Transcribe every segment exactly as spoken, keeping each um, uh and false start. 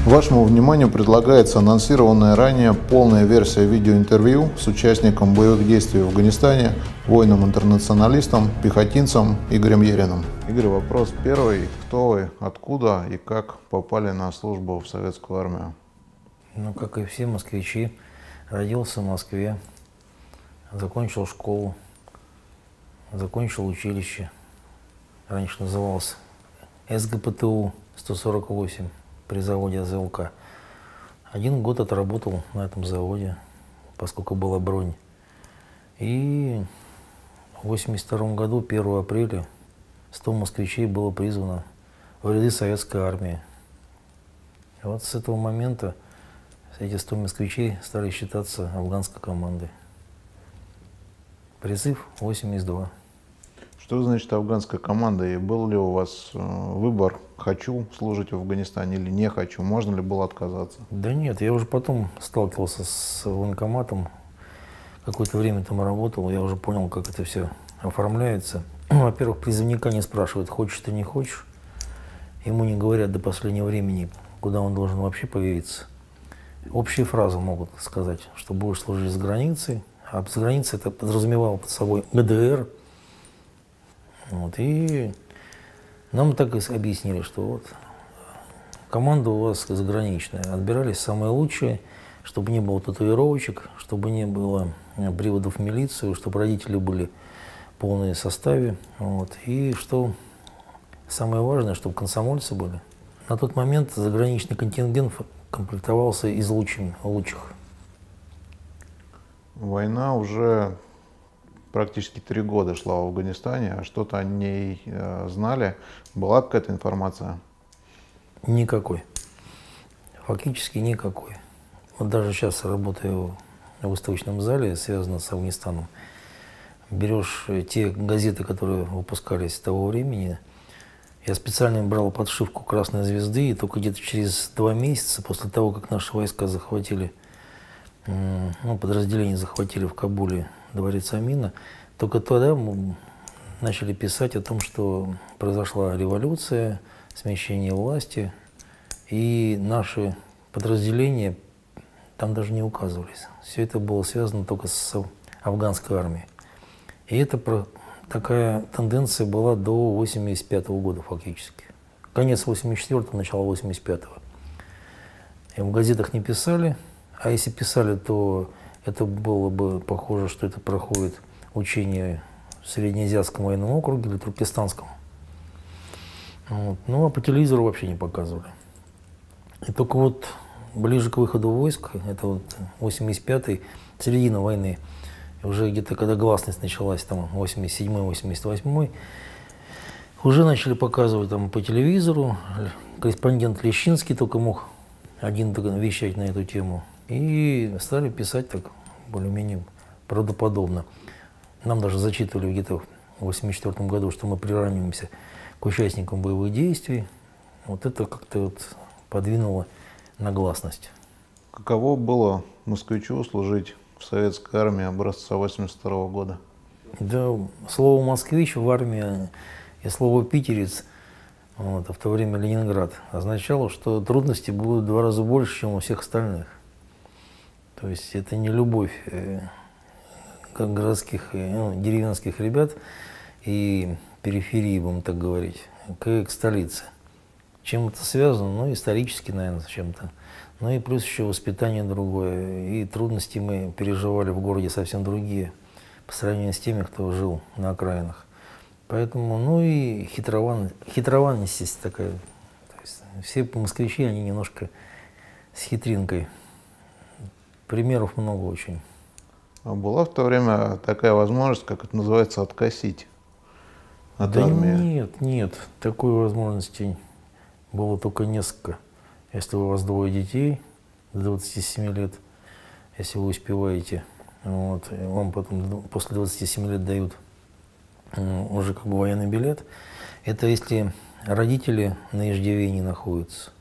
Вашему вниманию предлагается анонсированная ранее полная версия видеоинтервью с участником боевых действий в Афганистане, воином-интернационалистом, пехотинцем Игорем Ериным. Игорь, вопрос первый. Кто вы, откуда и как попали на службу в советскую армию? Ну, как и все москвичи, родился в Москве, закончил школу, закончил училище. Раньше назывался эс гэ пэ тэ у сто сорок восемь при заводе а зэ эл ка. Один год отработал на этом заводе, поскольку была бронь. И в восемьдесят втором году, первого апреля, сто москвичей было призвано в ряды советской армии. И вот с этого момента эти сто москвичей стали считаться афганской командой. Призыв восемьдесят два. Что значит афганская команда? И был ли у вас выбор, хочу служить в Афганистане или не хочу? Можно ли было отказаться? Да нет, я уже потом сталкивался с военкоматом. Какое-то время там работал, я уже понял, как это все оформляется. Во-первых, призывника не спрашивают, хочешь ты, не хочешь. Ему не говорят до последнего времени, куда он должен вообще появиться. Общие фразы могут сказать, что будешь служить с границей, а с границей это подразумевало под собой гэ дэ эр. Вот, и нам так и объяснили, что вот команда у вас заграничная. Отбирались самые лучшие, чтобы не было татуировочек, чтобы не было приводов в милицию, чтобы родители были в полном составе. Вот, и что самое важное, чтобы комсомольцы были. На тот момент заграничный контингент комплектовался из лучших. лучших. Война уже практически три года шла в Афганистане, а что-то о ней э, знали? Была какая-то информация? Никакой. Фактически никакой. Вот даже сейчас работаю в выставочном зале, связанном с Афганистаном. Берешь те газеты, которые выпускались с того времени. Я специально брал подшивку «Красной звезды», и только где-то через два месяца после того, как наши войска захватили, ну, подразделение захватили в Кабуле дворец Амина, только тогда мы начали писать о том, что произошла революция, смещение власти, и наши подразделения там даже не указывались. Все это было связано только с афганской армией. И это такая тенденция была до восемьдесят пятого года фактически. Конец восемьдесят четвёртого, начало восемьдесят пятого. И в газетах не писали, а если писали, то это было бы похоже, что это проходит учение в Среднеазиатском военном округе или Туркестанском. Вот. Ну а по телевизору вообще не показывали. И только вот ближе к выходу войск, это вот восемьдесят пятый, середина войны, уже где-то когда гласность началась, там восемьдесят седьмой восемьдесят восьмой, уже начали показывать там по телевизору. Корреспондент Лещинский только мог один вещать на эту тему. И стали писать так более-менее правдоподобно. Нам даже зачитывали где-то в восемьдесят четвёртом году, что мы приравниваемся к участникам боевых действий. Вот это как-то вот подвинуло на гласность. Каково было москвичу служить в советской армии образца восемьдесят второго года? Да, слово «москвич» в армии и слово «питерец», вот, а в то время Ленинград, означало, что трудности будут в два раза больше, чем у всех остальных. То есть это не любовь э, как городских, э, ну, деревенских ребят и периферии, будем так говорить, к, к столице. Чем это связано? Ну, исторически, наверное, с чем-то. Ну и плюс еще воспитание другое. И трудности мы переживали в городе совсем другие по сравнению с теми, кто жил на окраинах. Поэтому, ну и хитрован, хитрованность есть такая. То есть все москвичи, они немножко с хитринкой. Примеров много очень. А была в то время такая возможность, как это называется, откосить от да армии? Нет, нет, такой возможности было только несколько. Если у вас двое детей до двадцати семи лет, если вы успеваете, вот, вам потом после двадцати семи лет дают уже как бы военный билет. Это если родители на иждивении находятся.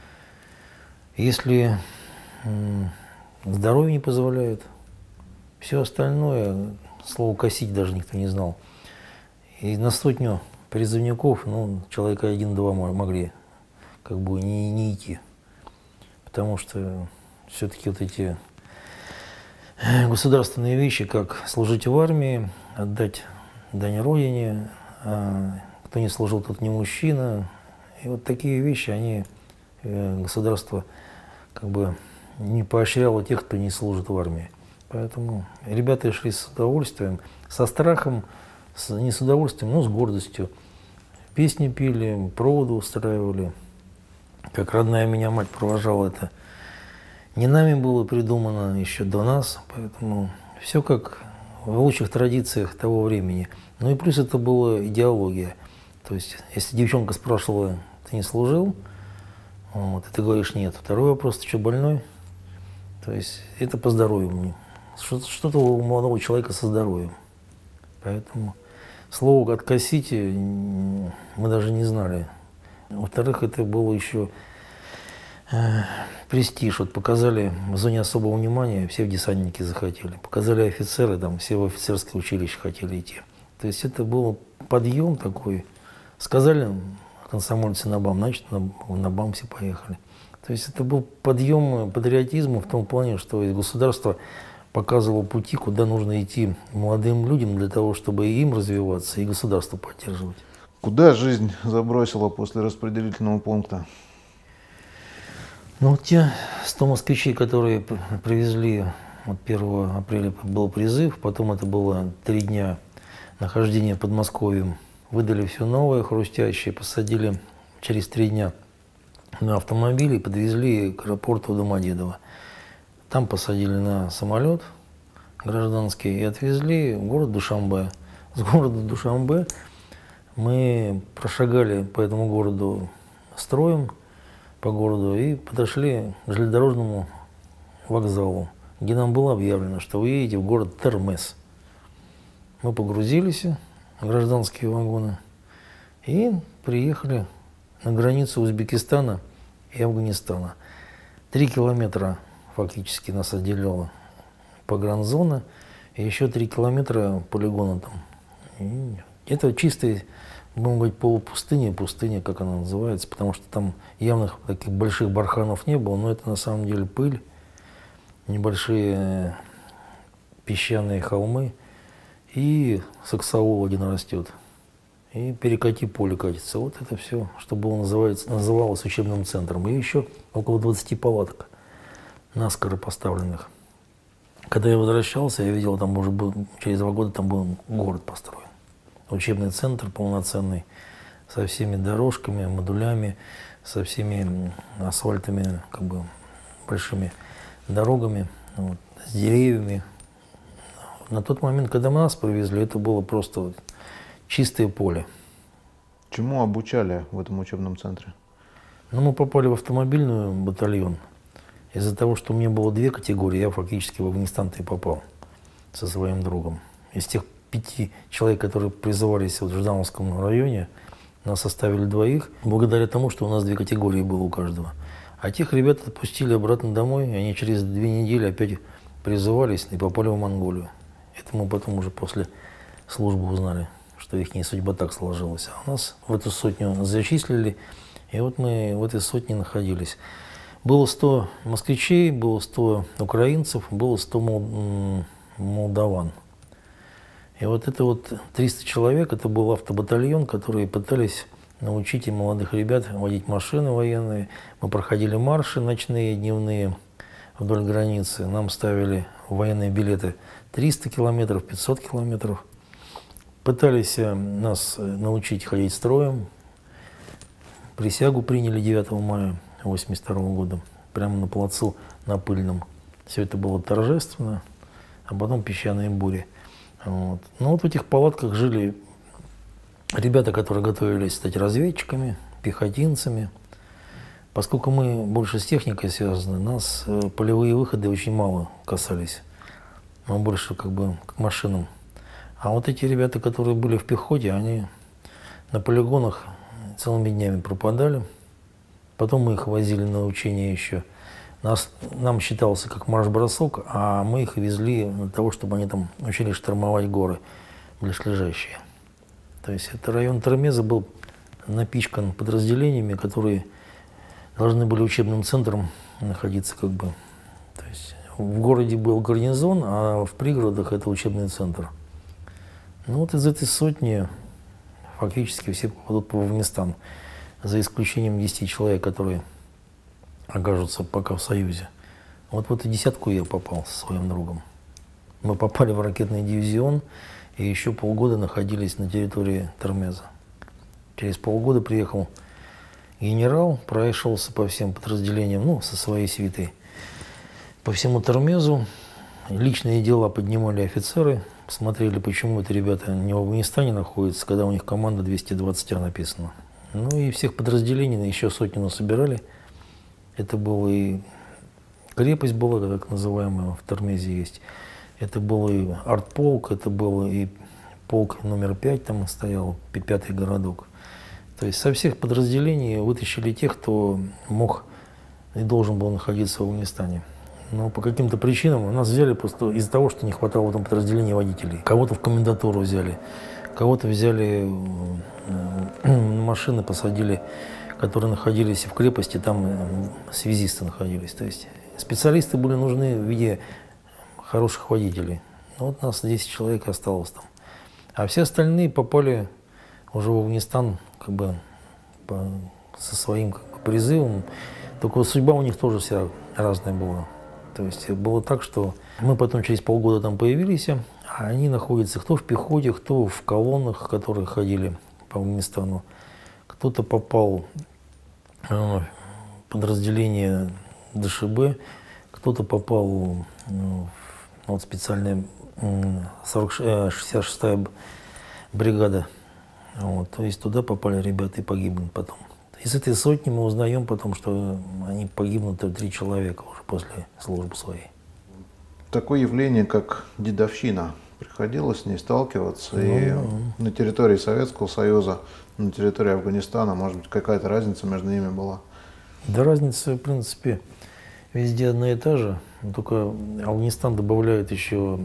Если здоровье не позволяет, все остальное, слово «косить» даже никто не знал. И на сотню призывников, ну, человека один-два могли как бы не, не идти. потому что все-таки вот эти государственные вещи, как служить в армии, отдать дань родине, а кто не служил, тот не мужчина. И вот такие вещи, они государство как бы не поощряло тех, кто не служит в армии. Поэтому ребята шли с удовольствием, со страхом, с, не с удовольствием, но с гордостью. Песни пели, проводы устраивали. Как родная меня мать провожала, это не нами было придумано, еще до нас. Поэтому все как в лучших традициях того времени. Ну и плюс это была идеология. То есть, если девчонка спрашивала, ты не служил? Вот, и ты говоришь, нет. Второй вопрос, ты что, больной? То есть, это по здоровью. Что-то у молодого человека со здоровьем. Поэтому слово «откосите» мы даже не знали. Во-вторых, это было еще э, престиж. Вот показали в зоне особого внимания, все в десантники захотели. Показали офицеры, там все в офицерское училище хотели идти. То есть это был подъем такой. Сказали комсомольцы на БАМ, значит, на, на БАМ все поехали. То есть это был подъем патриотизма в том плане, что государство показывало пути, куда нужно идти молодым людям для того, чтобы и им развиваться, и государство поддерживать. Куда жизнь забросила после распределительного пункта? Ну, вот те сто москвичей, которые привезли, вот первого апреля был призыв, потом это было три дня нахождения под Подмосковьем. Выдали все новое, хрустящее, посадили через три дня на автомобиль и подвезли к аэропорту Домодедово. Там посадили на самолет гражданский и отвезли в город Душанбе. С города Душанбе мы прошагали по этому городу строем, по городу, и подошли к железнодорожному вокзалу, где нам было объявлено, что вы едете в город Термез. Мы погрузились в гражданские вагоны и приехали на границу Узбекистана и Афганистана. Три километра фактически нас отделяла погранзона, и еще три километра полигона там. И это чистая, будем говорить, полупустыня, пустыня, как она называется, потому что там явных таких больших барханов не было, но это на самом деле пыль, небольшие песчаные холмы, и саксаул один растет, и перекати поле катится. Вот это все, что было называется, называлось учебным центром. И еще около двадцати палаток, наскоро поставленных. Когда я возвращался, я видел, там уже был, через два года там был город построен. Учебный центр полноценный, со всеми дорожками, модулями, со всеми асфальтами, как бы большими дорогами, вот, с деревьями. На тот момент, когда мы нас повезли, это было просто вот чистое поле. Чему обучали в этом учебном центре? Ну, мы попали в автомобильный батальон. Из-за того, что у меня было две категории, я фактически в Афганистан-то и попал со своим другом. Из тех пяти человек, которые призывались вот в Ждановском районе, нас оставили двоих, благодаря тому, что у нас две категории было у каждого. А тех ребят отпустили обратно домой, и они через две недели опять призывались и попали в Монголию. Это мы потом уже после службы узнали, что их судьба так сложилась. А у нас в эту сотню зачислили, и вот мы в этой сотне находились. Было сто москвичей, было сто украинцев, было сто мол... молдаван. И вот это вот триста человек, это был автобатальон, которые пытались научить и молодых ребят водить машины военные. Мы проходили марши ночные, дневные вдоль границы. Нам ставили военные билеты триста километров, пятьсот километров. Пытались нас научить ходить строем. Присягу приняли девятого мая восемьдесят второго года, прямо на плацу, на Пыльном. Все это было торжественно, а потом песчаные бури. Вот. Ну вот в этих палатках жили ребята, которые готовились стать разведчиками, пехотинцами. Поскольку мы больше с техникой связаны, нас э, полевые выходы очень мало касались. Мы больше как бы к машинам. А вот эти ребята, которые были в пехоте, они на полигонах целыми днями пропадали. Потом мы их возили на учения еще. Нас, нам считался как марш-бросок, а мы их везли для того, чтобы они там учились штурмовать горы близлежащие. То есть это район Термеза был напичкан подразделениями, которые должны были учебным центром находиться как бы. То есть в городе был гарнизон, а в пригородах это учебный центр. Ну вот из этой сотни фактически все попадут в Афганистан, за исключением десяти человек, которые окажутся пока в Союзе. Вот в эту десятку я попал со своим другом. Мы попали в ракетный дивизион и еще полгода находились на территории Термеза. Через полгода приехал генерал, прошелся по всем подразделениям, ну, со своей свитой, по всему Термезу. Личные дела поднимали офицеры, смотрели, почему это ребята не в Афганистане находятся, когда у них команда двести двадцать А написана. Ну и всех подразделений еще сотню насобирали. Это была и крепость была, так называемая, в Термезе есть. Это был и артполк, это был и полк номер пять, там стоял, пятый городок. То есть со всех подразделений вытащили тех, кто мог и должен был находиться в Афганистане. Но по каким-то причинам нас взяли просто из-за того, что не хватало в этом подразделении водителей. Кого-то в комендатуру взяли, кого-то взяли на машины, посадили, которые находились в крепости, там связисты находились. То есть специалисты были нужны в виде хороших водителей. Ну, вот нас десять человек осталось там. А все остальные попали уже в Афганистан как бы по, со своим как бы, призывом. Только вот судьба у них тоже вся разная была. То есть было так, что мы потом через полгода там появились, а они находятся кто в пехоте, кто в колоннах, которые ходили по Афганистану. Кто-то попал в подразделение ДШБ, кто-то попал ну, в вот, специальная шестьдесят шестая бригада. Вот, то есть туда попали ребята и погибли потом. Из этой сотни мы узнаем потом, что они погибнут три человека уже после службы своей. Такое явление, как дедовщина, приходилось с ней сталкиваться. Ну, и ну, на территории Советского Союза, на территории Афганистана, может быть, какая-то разница между ними была? Да разница, в принципе, везде одна и та же. Только Афганистан добавляет еще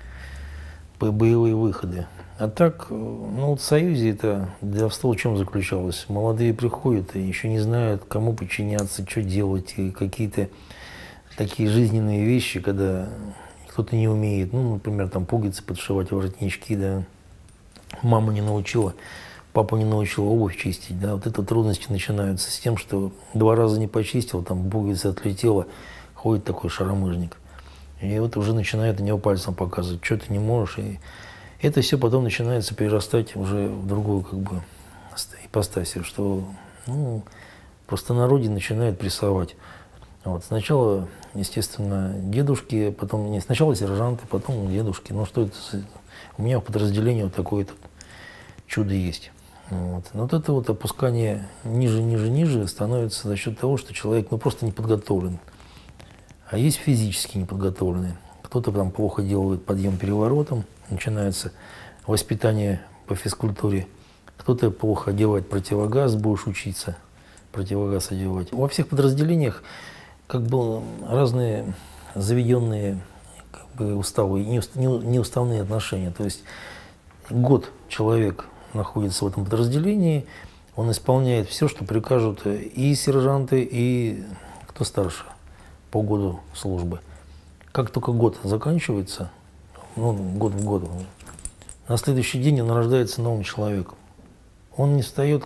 боевые выходы. А так, ну вот в Союзе это дедовство в чем заключалось? Молодые приходят и еще не знают, кому подчиняться, что делать, и какие-то такие жизненные вещи, когда кто-то не умеет, ну, например, там пуговицы подшивать, воротнички, да, мама не научила, папа не научил обувь чистить, да, вот это трудности начинаются с тем, что два раза не почистил, там пуговица отлетела, ходит такой шаромыжник. И вот уже начинает на него пальцем показывать, что ты не можешь. И это все потом начинается перерастать уже в другую как бы ипостасию, что ну, просто народе начинает прессовать. Вот. Сначала, естественно, дедушки, потом не сначала сержанты, потом дедушки. Ну что это? У меня в подразделении вот такое тут чудо есть. Вот. Но вот это вот опускание ниже, ниже, ниже становится за счет того, что человек ну, просто не подготовлен. А есть физически неподготовленные. Кто-то там плохо делает подъем переворотом, начинается воспитание по физкультуре. Кто-то плохо одевает противогаз, будешь учиться противогаз одевать. Во всех подразделениях как бы разные заведенные как бы, уставы, неуставные отношения. То есть год человек находится в этом подразделении, он исполняет все, что прикажут и сержанты, и кто старше по году службы. Как только год заканчивается, ну, год в год, на следующий день он рождается новым человеком. Он не встает,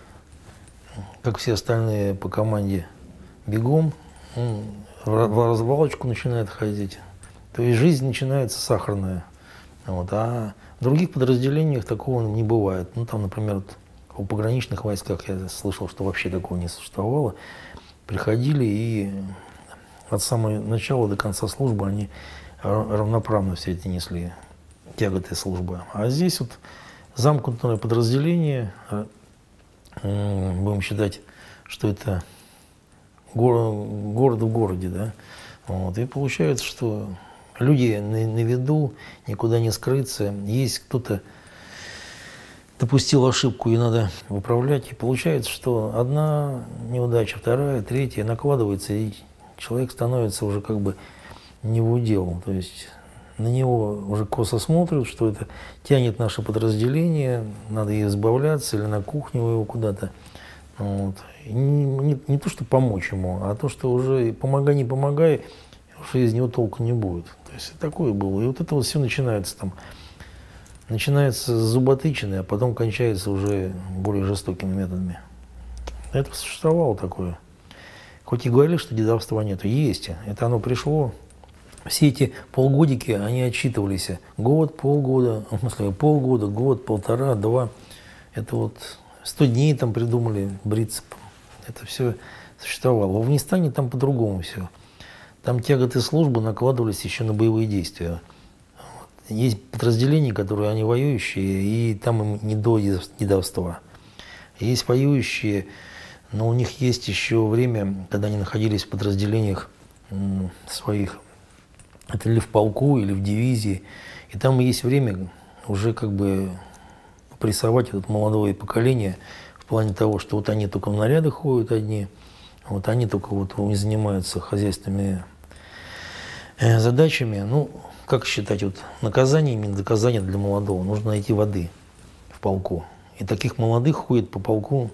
как все остальные по команде, бегом, он в развалочку начинает ходить. То есть жизнь начинается сахарная. Вот. А в других подразделениях такого не бывает. Ну, там, например, вот, в пограничных войсках я слышал, что вообще такого не существовало. Приходили и от самого начала до конца службы они равноправно все это несли, тяготы службы. А здесь вот замкнутое подразделение, будем считать, что это город, город в городе, да. Вот. И получается, что люди на, на виду, никуда не скрыться. Есть кто-то допустил ошибку, и надо выправлять. И получается, что одна неудача, вторая, третья накладывается, и человек становится уже как бы не в удел. То есть на него уже косо смотрят, что это тянет наше подразделение, надо избавляться или на кухню его куда-то. Вот. И не, не, не то, что помочь ему, а то, что уже помогай, не помогай, уже из него толку не будет. То есть такое было. И вот это вот все начинается там. Начинается с зуботычины, а потом кончается уже более жестокими методами. Это существовало такое. Хоть и говорили, что дедовства нет, есть. Это оно пришло. Все эти полгодики, они отчитывались. Год, полгода, в смысле, полгода, год, полтора, два. Это вот сто дней там придумали бриться. Это все существовало. В Афганистане там по-другому все. Там тяготы службы накладывались еще на боевые действия. Есть подразделения, которые они воюющие, и там им не до дедовства. Есть воюющие, но у них есть еще время, когда они находились в подразделениях своих. Это или в полку, или в дивизии. И там есть время уже как бы прессовать это молодое поколение в плане того, что вот они только в наряды ходят одни, вот они только вот не занимаются хозяйственными задачами. Ну, как считать, вот наказание, именно наказание для молодого? Нужно найти воды в полку. И таких молодых ходит по полку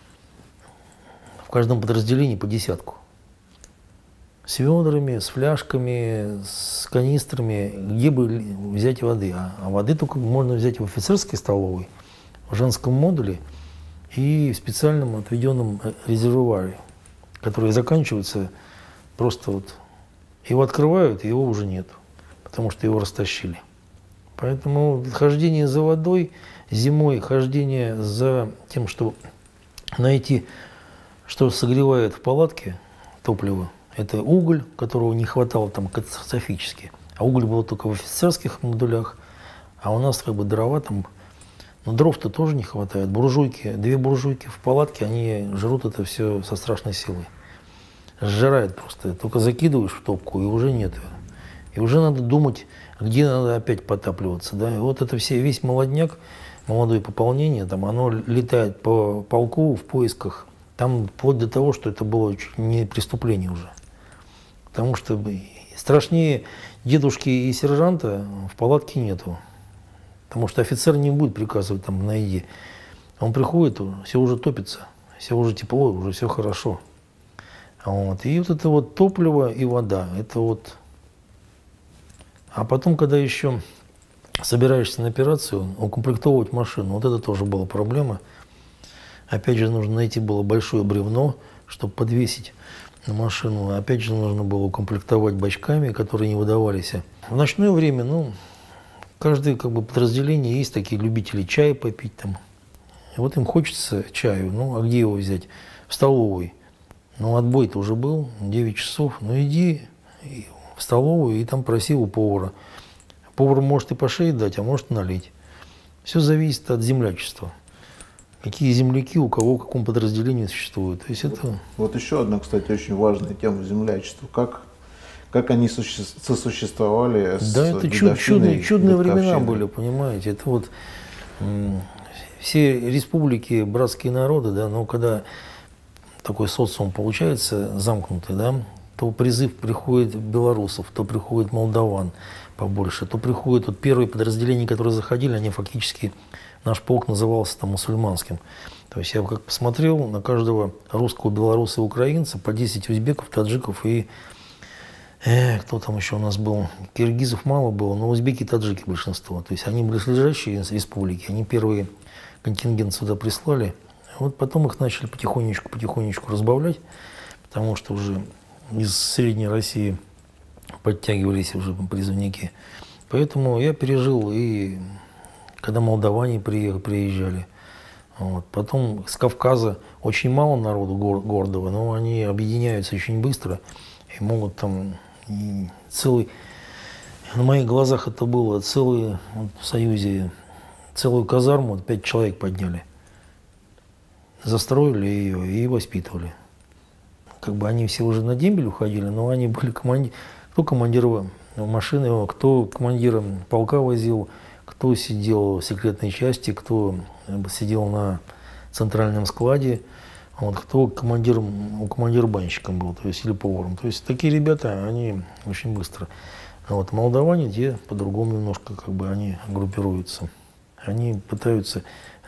в каждом подразделении по десятку. С ведрами, с фляжками, с канистрами, где бы взять воды. А, а воды только можно взять в офицерской столовой, в женском модуле и в специальном отведенном резервуаре, который заканчивается просто вот. Его открывают, и его уже нет, потому что его растащили. Поэтому хождение за водой зимой, хождение за тем, чтобы найти, что согревает в палатке топливо, это уголь, которого не хватало там катастрофически. А уголь был только в офицерских модулях, а у нас как бы дрова там, но дров-то тоже не хватает. Буржуйки, две буржуйки в палатке, они жрут это все со страшной силой. Сжирает просто. Только закидываешь в топку, и уже нет. И уже надо думать, где надо опять потапливаться. Да? И вот это все, весь молодняк, молодое пополнение, там, оно летает по полку в поисках. Там вплоть до того, что это было чуть не преступление уже. Потому что страшнее дедушки и сержанта в палатке нету. Потому что офицер не будет приказывать там на еде. Он приходит, все уже топится, все уже тепло, уже все хорошо. Вот. И вот это вот топливо и вода, это вот. А потом, когда еще собираешься на операцию, укомплектовывать машину, вот это тоже была проблема. Опять же, нужно найти было большое бревно, чтобы подвесить на машину. Опять же, нужно было укомплектовать бачками, которые не выдавались. В ночное время, ну, каждое как бы подразделение есть такие любители чая попить там. И вот им хочется чаю, ну, а где его взять? В столовой. Ну, отбой-то уже был, девять часов. Ну, иди в столовую и там проси у повара. Повар может и по шее дать, а может налить. Все зависит от землячества. Какие земляки у кого, в каком подразделении существуют. То есть это... вот, вот еще одна, кстати, очень важная тема землячества. Как, как они суще... сосуществовали с Да, это чуд, чудные, чудные времена были, понимаете. Это вот м- все республики, братские народы, да, но когда такой социум получается замкнутый, да, то призыв приходит белорусов, то приходит молдаван побольше, то приходит вот первые подразделения, которые заходили, они фактически, наш полк назывался там мусульманским. То есть я как посмотрел, на каждого русского, белоруса и украинца по десять узбеков, таджиков и э, кто там еще у нас был, киргизов мало было, но узбеки и таджики большинство. То есть они близлежащие республики, они первые контингент сюда прислали. Вот потом их начали потихонечку-потихонечку разбавлять, потому что уже из Средней России подтягивались уже призывники. Поэтому я пережил и когда молдаване приезжали. Вот. Потом с Кавказа очень мало народу гордого, но они объединяются очень быстро и могут там и целый... На моих глазах это было целый вот, в Союзе, целую казарму, вот, пять человек подняли. Застроили ее и воспитывали. Как бы они все уже на дембель уходили, но они были командиры. Кто командир машины, кто командиром полка возил, кто сидел в секретной части, кто сидел на центральном складе, вот, кто командиром, командир-банщиком был, то есть или поваром. То есть такие ребята, они очень быстро. А вот молдаване, те по-другому немножко, как бы они группируются. Они пытаются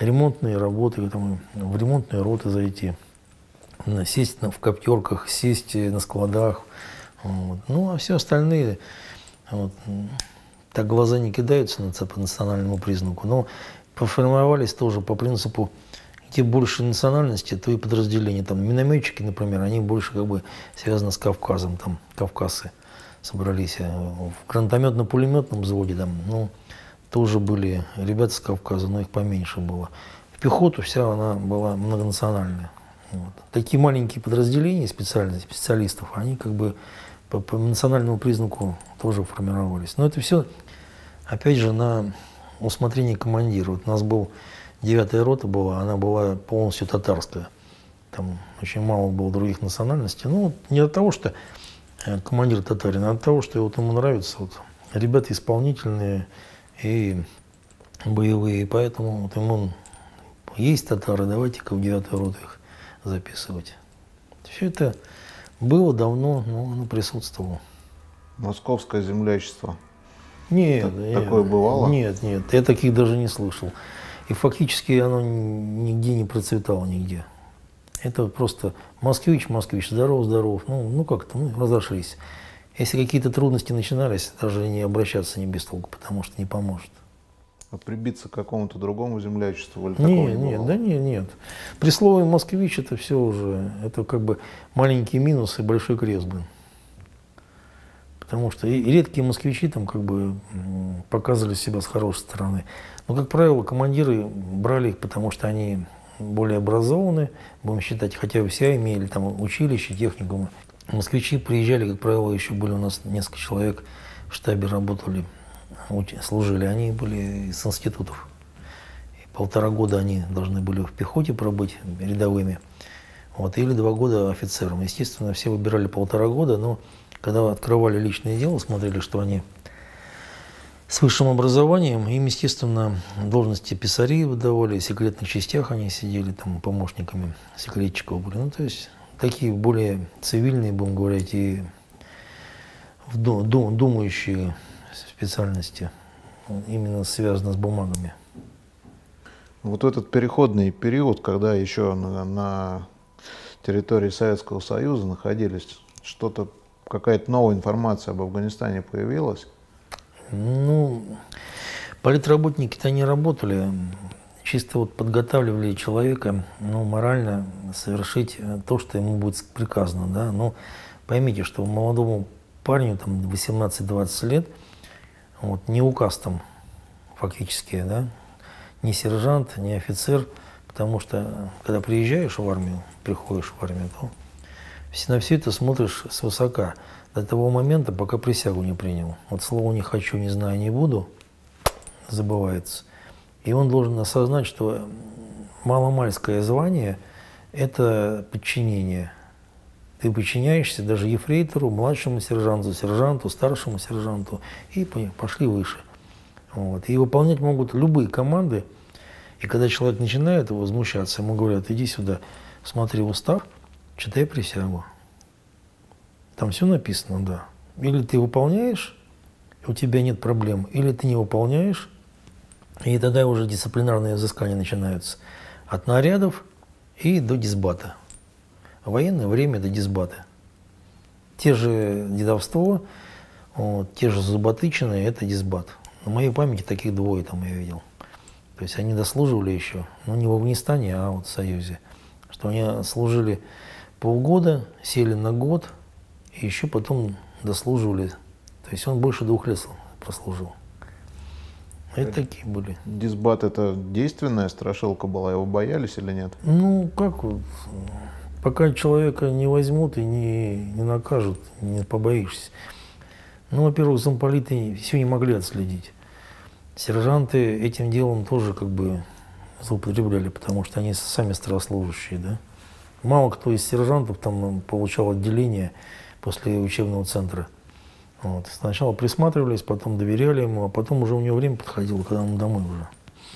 ремонтные работы, там, в ремонтные роты зайти, сесть в коптерках, сесть на складах. Вот. Ну, а все остальные, вот, так глаза не кидаются на, по национальному признаку, но поформировались тоже по принципу, где больше национальности, то и подразделения. Там минометчики, например, они больше как бы связаны с Кавказом, там кавказцы собрались. В гранатометно-пулеметном взводе там, ну, тоже были ребята с Кавказа, но их поменьше было. В пехоту вся она была многонациональная. Вот. Такие маленькие подразделения специальных специалистов, они как бы по, по национальному признаку тоже формировались. Но это все, опять же, на усмотрение командира. Вот у нас был девятая рота была, она была полностью татарская. Там очень мало было других национальностей. Ну, не от того, что командир татарин, а от того, что вот ему нравится. Вот, ребята исполнительные и боевые, поэтому вот ему есть татары, давайте-ка в девятую роту их записывать. Все это было давно, но оно присутствовало. Московское землячество. Нет, Так, нет, такое бывало? Нет, нет, я таких даже не слышал. И фактически оно нигде не процветало, нигде. Это просто москвич, москвич, здоров, здоров. Ну, ну как-то, ну, разошлись. Если какие-то трудности начинались, даже не обращаться не без толку, потому что не поможет. А прибиться к какому-то другому землячеству или Нет, такого не нет, бывало? да нет, нет. При слове москвич это все уже, это как бы маленький минус и большой крест был. Потому что и редкие москвичи там как бы показывали себя с хорошей стороны. Но, как правило, командиры брали их, потому что они более образованы, будем считать, хотя все имели там училище, техникумы. Москвичи приезжали, как правило, еще были у нас несколько человек в штабе работали, служили. Они были из институтов. И полтора года они должны были в пехоте пробыть рядовыми. Вот, или два года офицером. Естественно, все выбирали полтора года, но когда открывали личное дело, смотрели, что они с высшим образованием, им, естественно, должности писарей выдавали, в секретных частях они сидели, там, помощниками секретчиков были. Ну, то есть такие более цивильные, будем говорить, и думающие специальности, именно связаны с бумагами. Вот этот переходный период, когда еще на, на территории Советского Союза находились, что-то, какая-то новая информация об Афганистане появилась? Ну, политработники-то не работали, чисто вот подготавливали человека, ну, морально совершить то, что ему будет приказано, да. Но поймите, что молодому парню, там, восемнадцать-двадцать лет, вот, не указ там, фактически, да, ни сержант, ни офицер, потому что, когда приезжаешь в армию, приходишь в армию, то на все это смотришь свысока. До того момента, пока присягу не принял. Вот слово «не хочу», «не знаю», «не буду» забывается. И он должен осознать, что маломальское звание – это подчинение. Ты подчиняешься даже ефрейтору, младшему сержанту, сержанту, старшему сержанту, и пошли выше. Вот. И выполнять могут любые команды. И когда человек начинает возмущаться, ему говорят: иди сюда, смотри устав, читай присягу. Там все написано, да. Или ты выполняешь, у тебя нет проблем, или ты не выполняешь, и тогда уже дисциплинарные взыскания начинаются. От нарядов и до дисбата. Военное время до дисбата. Те же дедовство, вот, те же зуботычины – это дисбат. На моей памяти таких двое там я видел. То есть они дослуживали еще, ну не в Афганистане, а вот в Союзе. Что они служили полгода, сели на год, и еще потом дослуживали. То есть он больше двух лет прослужил. Это такие были. Дисбат — это действенная страшилка была, его боялись или нет? Ну, как вот, пока человека не возьмут и не, не накажут, не побоишься. Ну, во-первых, замполиты все не могли отследить. Сержанты этим делом тоже как бы злоупотребляли, потому что они сами старослужащие, да. Мало кто из сержантов там получал отделение после учебного центра. Вот. Сначала присматривались, потом доверяли ему, а потом уже у него время подходило, когда он домой уже.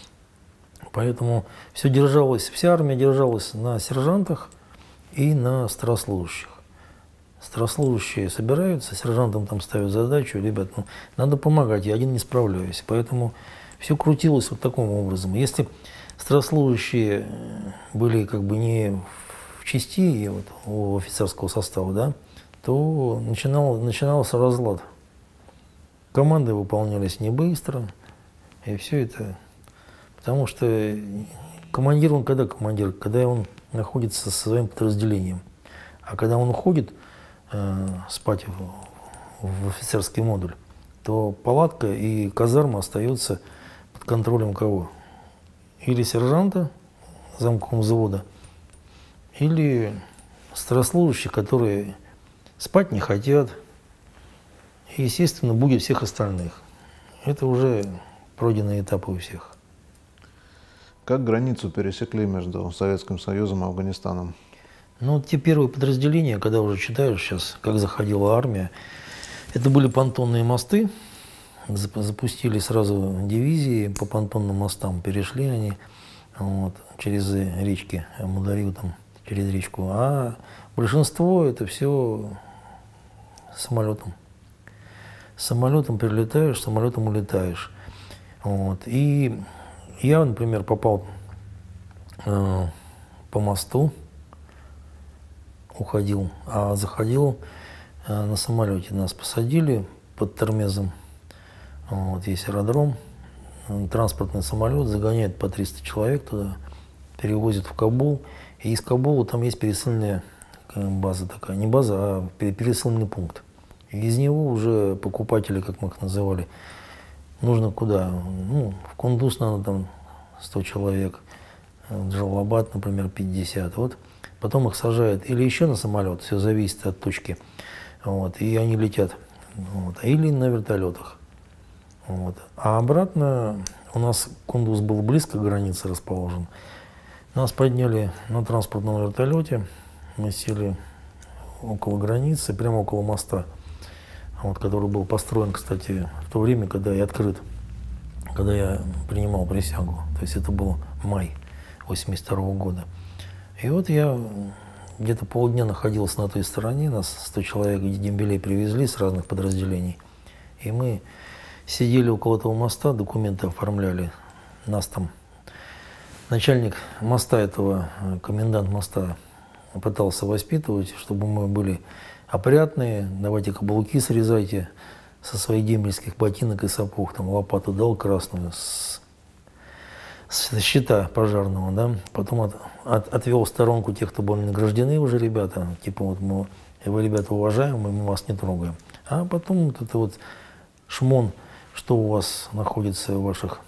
Поэтому все держалось, вся армия держалась на сержантах и на старослужащих. Старослужащие собираются, сержантам там ставят задачу: ребят, ну, надо помогать, я один не справляюсь. Поэтому все крутилось вот таким образом. Если старослужащие были как бы не в части и вот у офицерского состава, да, то начинал, начинался разлад. Команды выполнялись не быстро, и все это. Потому что командир, он когда командир? Когда он находится со своим подразделением. А когда он уходит э, спать в, в офицерский модуль, то палатка и казарма остаются под контролем кого? Или сержанта, замком взвода, или старослужащих, которые спать не хотят, и, естественно, будет всех остальных. Это уже пройденные этапы у всех. Как границу пересекли между Советским Союзом и Афганистаном? Ну, те первые подразделения, когда уже читаешь сейчас, как заходила армия, это были понтонные мосты. Запустили сразу дивизии по понтонным мостам, перешли они вот, через речки, Амударью там, через речку. А большинство это все самолетом. Самолетом прилетаешь, самолетом улетаешь. Вот. И я, например, попал э, по мосту, уходил, а заходил э, на самолете. Нас посадили под Термезом. Вот, есть аэродром, транспортный самолет загоняет по триста человек туда, перевозят в Кабул. И из Кабула там есть пересыльная база такая, не база, а пересыльный пункт. И из него уже покупатели, как мы их называли, нужно куда? Ну, в Кундуз надо там сто человек, в Джалалабад, например, пятьдесят. Вот. Потом их сажают или еще на самолет, все зависит от точки, вот, и они летят, вот, или на вертолетах. Вот. А обратно у нас Кундуз был близко к границе расположен. Нас подняли на транспортном вертолете, мы сели около границы, прямо около моста, вот, который был построен, кстати, в то время, когда я открыт, когда я принимал присягу. То есть это был май восемьдесят второго года. И вот я где-то полдня находился на той стороне, нас сто человек дембелей привезли с разных подразделений. И мы сидели около этого моста, документы оформляли. Нас там начальник моста этого, комендант моста, пытался воспитывать, чтобы мы были опрятные, давайте каблуки срезайте со своих дембельских ботинок и сапог, там лопату дал красную с, с щита пожарного, да, потом от, от, отвел в сторонку тех, кто были награждены уже ребята, типа вот мы, вы, ребята, уважаемые, мы вас не трогаем. А потом вот это вот шмон, что у вас находится в ваших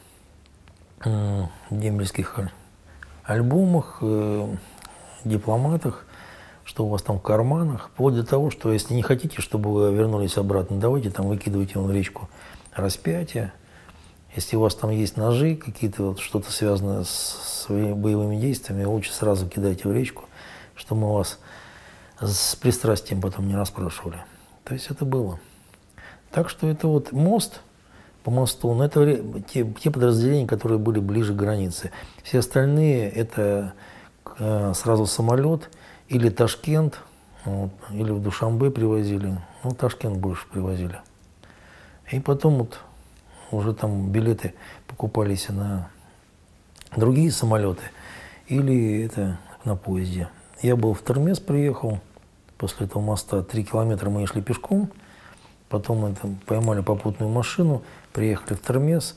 э, дембельских альбомах, э, дипломатах, что у вас там в карманах, вплоть до того, что если не хотите, чтобы вы вернулись обратно, давайте там выкидывайте в речку распятие. Если у вас там есть ножи, какие-то вот что-то связанное с своими боевыми действиями, лучше сразу кидайте в речку, чтобы мы вас с пристрастием потом не расспрашивали. То есть это было. Так что это вот мост, по мосту, но это те, те подразделения, которые были ближе к границе. Все остальные это э, сразу самолет или Ташкент, вот, или в Душанбе привозили, ну Ташкент больше привозили. И потом вот уже там билеты покупались на другие самолеты или это на поезде. Я был в Термез, приехал, после этого моста три километра мы шли пешком. Потом мы там поймали попутную машину, приехали в Термез,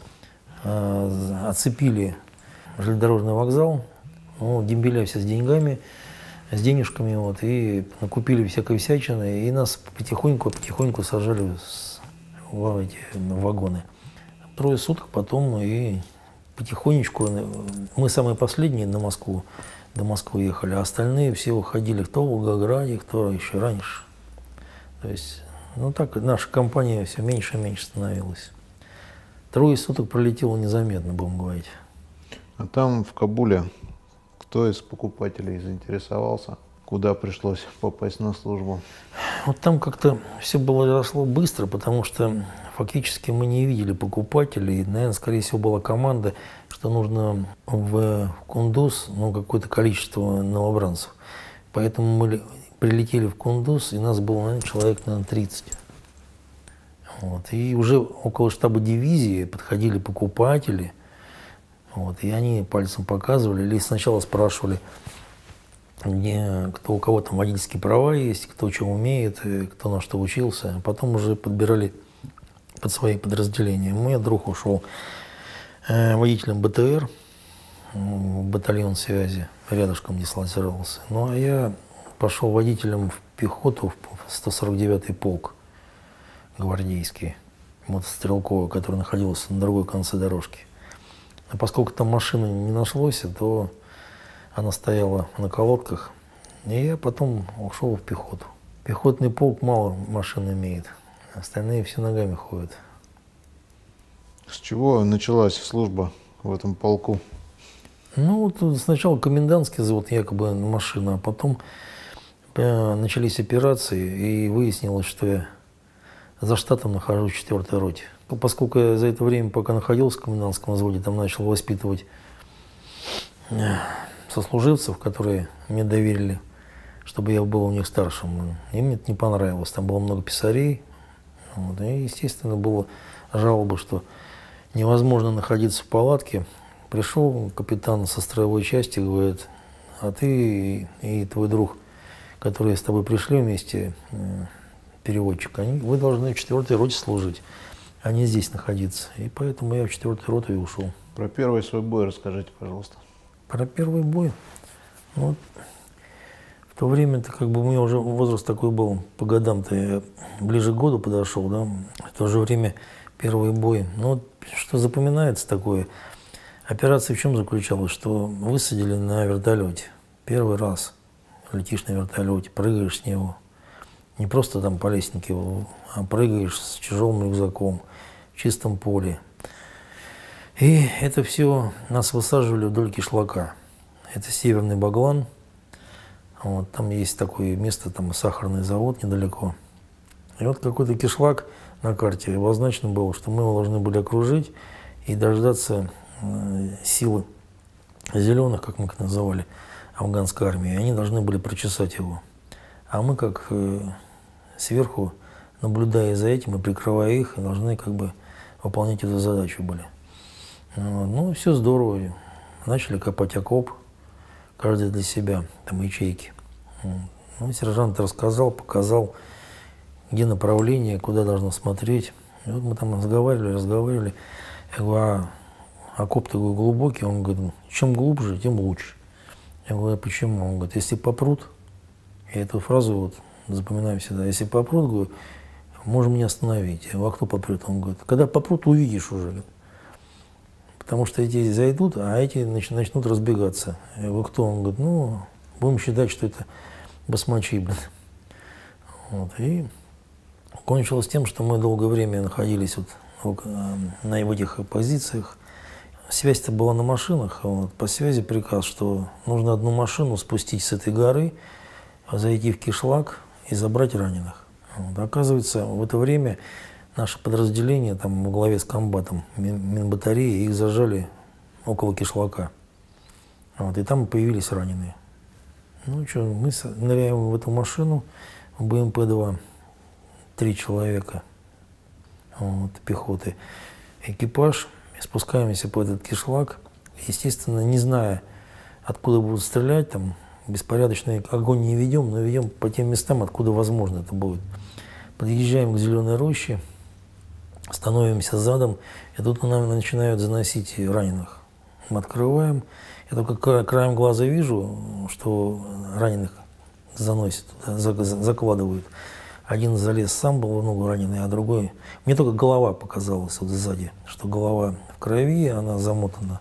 э, оцепили железнодорожный вокзал, ну, дембеля все с деньгами, с денежками, вот, и накупили всякой всячины, и нас потихоньку-потихоньку сажали в эти в вагоны. Трое суток потом и потихонечку, мы самые последние на Москву, до Москвы ехали, а остальные все уходили кто в Волгограде, кто еще раньше. То есть, ну так, наша компания все меньше и меньше становилась. Трое суток пролетело незаметно, будем говорить. А там, в Кабуле, кто из покупателей заинтересовался, куда пришлось попасть на службу? Вот там как-то все было росло быстро, потому что фактически мы не видели покупателей. Наверное, скорее всего, была команда, что нужно в Кундуз, ну, какое-то количество новобранцев. Поэтому мы прилетели в Кундуз, и нас было, наверное, человек, наверное, тридцать. Вот. И уже около штаба дивизии подходили покупатели. Вот, и они пальцем показывали, или сначала спрашивали, где, кто у кого там водительские права есть, кто что умеет, кто на что учился. А потом уже подбирали под свои подразделения. Мой друг ушел э, водителем бэ тэ эр, в батальон связи, рядышком дислоцировался. Ну а я пошел водителем в пехоту в сто сорок девятый полк гвардейский, мотострелковый, который находился на другой конце дорожки. А поскольку там машины не нашлось, то она стояла на колодках, и я потом ушел в пехоту. Пехотный полк мало машин имеет, остальные все ногами ходят. С чего началась служба в этом полку? Ну, вот сначала комендантский завод, якобы машина, а потом э, начались операции, и выяснилось, что я за штатом нахожусь в четвёртой роте. Поскольку я за это время, пока находился в комендантском взводе, там начал воспитывать э, сослуживцев, которые мне доверили, чтобы я был у них старшим. Им это не понравилось. Там было много писарей. Вот, и, естественно, было жалоба, что невозможно находиться в палатке. Пришел капитан со строевой части и говорит: а ты и твой друг, которые с тобой пришли вместе, переводчик, они, вы должны в четвёртой роте служить, а не здесь находиться. И поэтому я в четвёртую роту и ушел. Про первый свой бой расскажите, пожалуйста. Про первый бой? Ну, в то время-то как бы у меня уже возраст такой был, по годам-то я ближе к году подошел, да, в то же время первый бой. Ну, что запоминается такое? Операция в чем заключалась? Что высадили на вертолете. Первый раз летишь на вертолете, прыгаешь с него. Не просто там по лестнике, а прыгаешь с тяжелым рюкзаком в чистом поле. И это все нас высаживали вдоль кишлака. Это Северный Баглан. Вот, там есть такое место, там сахарный завод недалеко. И вот какой-то кишлак на карте обозначено было, что мы его должны были окружить и дождаться э, силы зеленых, как мы их называли, афганской армии. Они должны были прочесать его. А мы как э, сверху, наблюдая за этим и прикрывая их, должны как бы выполнять эту задачу были. Вот. Ну, все здорово. Начали копать окоп, каждый для себя, там ячейки. Ну, сержант рассказал, показал, где направление, куда должно смотреть. И вот мы там разговаривали, разговаривали. Я говорю: а окоп такой глубокий? Он говорит: чем глубже, тем лучше. Я говорю: а почему? Он говорит: если попрут, я эту фразу вот запоминаю всегда, если попрут, говорю, можем не остановить. Я говорю: а кто попрет? Он говорит: когда попрут, увидишь уже. Потому что эти зайдут, а эти начнут разбегаться. Я говорю: кто? Он говорит: ну, будем считать, что это басмачи, блин. Вот. И кончилось тем, что мы долгое время находились вот на этих позициях. Связь-то была на машинах. Вот. По связи приказ, что нужно одну машину спустить с этой горы, зайти в кишлак и забрать раненых. Вот. Оказывается, в это время наше подразделение, там, во главе с комбатом Минбатареи, их зажали около кишлака. Вот. И там появились раненые. Ну что, мы ныряем в эту машину, в бэ эм пэ два, три человека, вот, пехоты, экипаж, спускаемся по этот кишлак, естественно, не зная, откуда будут стрелять, там, беспорядочный огонь не ведем, но ведем по тем местам, откуда возможно это будет. Подъезжаем к зеленой роще, становимся задом, и тут нам начинают заносить раненых. Мы открываем, я только краем глаза вижу, что раненых заносят, закладывают. Один залез сам, был в ногу раненый, а другой... Мне только голова показалась вот сзади, что голова в крови, она замотана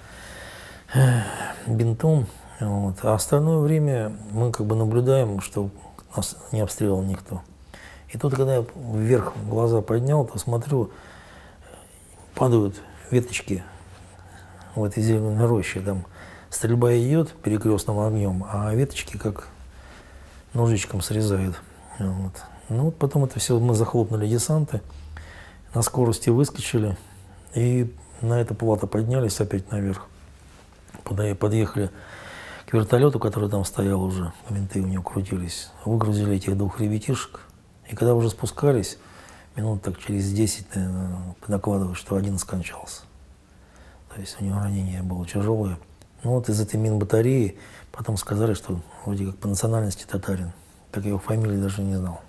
бинтом. Вот. А остальное время мы как бы наблюдаем, что нас не обстреливал никто. И тут, когда я вверх глаза поднял, то смотрю, падают веточки в этой зеленой роще. Там стрельба идет перекрестным огнем, а веточки как ножичком срезают. Вот. Ну вот потом это все мы захлопнули десанты, на скорости выскочили и на это плато поднялись опять наверх. Подъехали к вертолету, который там стоял уже, винты у него крутились, выгрузили этих двух ребятишек. И когда уже спускались, минут так через десять, наверное, докладывают, что один скончался. То есть у него ранение было тяжелое. Ну вот из этой минбатареи потом сказали, что вроде как по национальности татарин. Так его фамилии даже не знал.